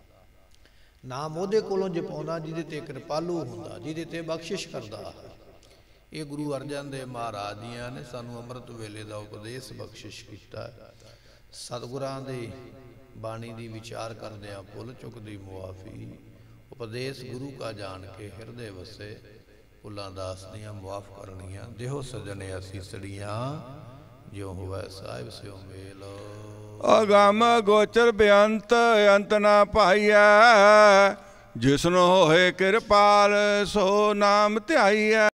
ਨਾਮ ਉਹਦੇ ਕੋਲੋਂ ਜਪਾਉਂਦਾ ਜਿਹਦੇ ਤੇ ਕਿਰਪਾਲੂ ਹੁੰਦਾ, ਜਿਹਦੇ ਤੇ ਬਖਸ਼ਿਸ਼ ਕਰਦਾ। ਇਹ ਗੁਰੂ ਅਰਜਨ ਦੇਵ ਮਹਾਰਾਜ ਜੀਆਂ ਨੇ ਸਾਨੂੰ ਅੰਮ੍ਰਿਤ ਵੇਲੇ ਦਾ ਉਪਦੇਸ਼ ਬਖਸ਼ਿਸ਼ ਕੀਤਾ। ਸਤਿਗੁਰਾਂ ਦੀ ਬਾਣੀ ਦੀ ਵਿਚਾਰ ਕਰਦਿਆਂ ਭੁੱਲ ਚੁੱਕ ਦੀ ਮੁਆਫੀ, ਉਪਦੇਸ਼ ਗੁਰੂ ਕਾ ਜਾਣ ਕੇ ਹਿਰਦੇ ਵਸੇ, ਭੁੱਲਾਂ ਦਾਸ ਦੀਆਂ ਮੁਆਫ ਕਰਨੀਆਂ। ਦੇਹੋ ਸਜਣੇ ਅਸੀਸੜੀਆਂ, ਜਿਉ ਹੋਵੇ ਸਾਹਿਬ ਸਿਉ ਮੇਲ। ਅਗਮ ਗੋਚਰ ਬੇਅੰਤ ਅੰਤ ਨਾ ਪਾਈਐ। ਜਿਸਨੂੰ ਹੋਏ ਕਿਰਪਾਲ ਸੋ ਨਾਮ ਧਿਆਈਐ।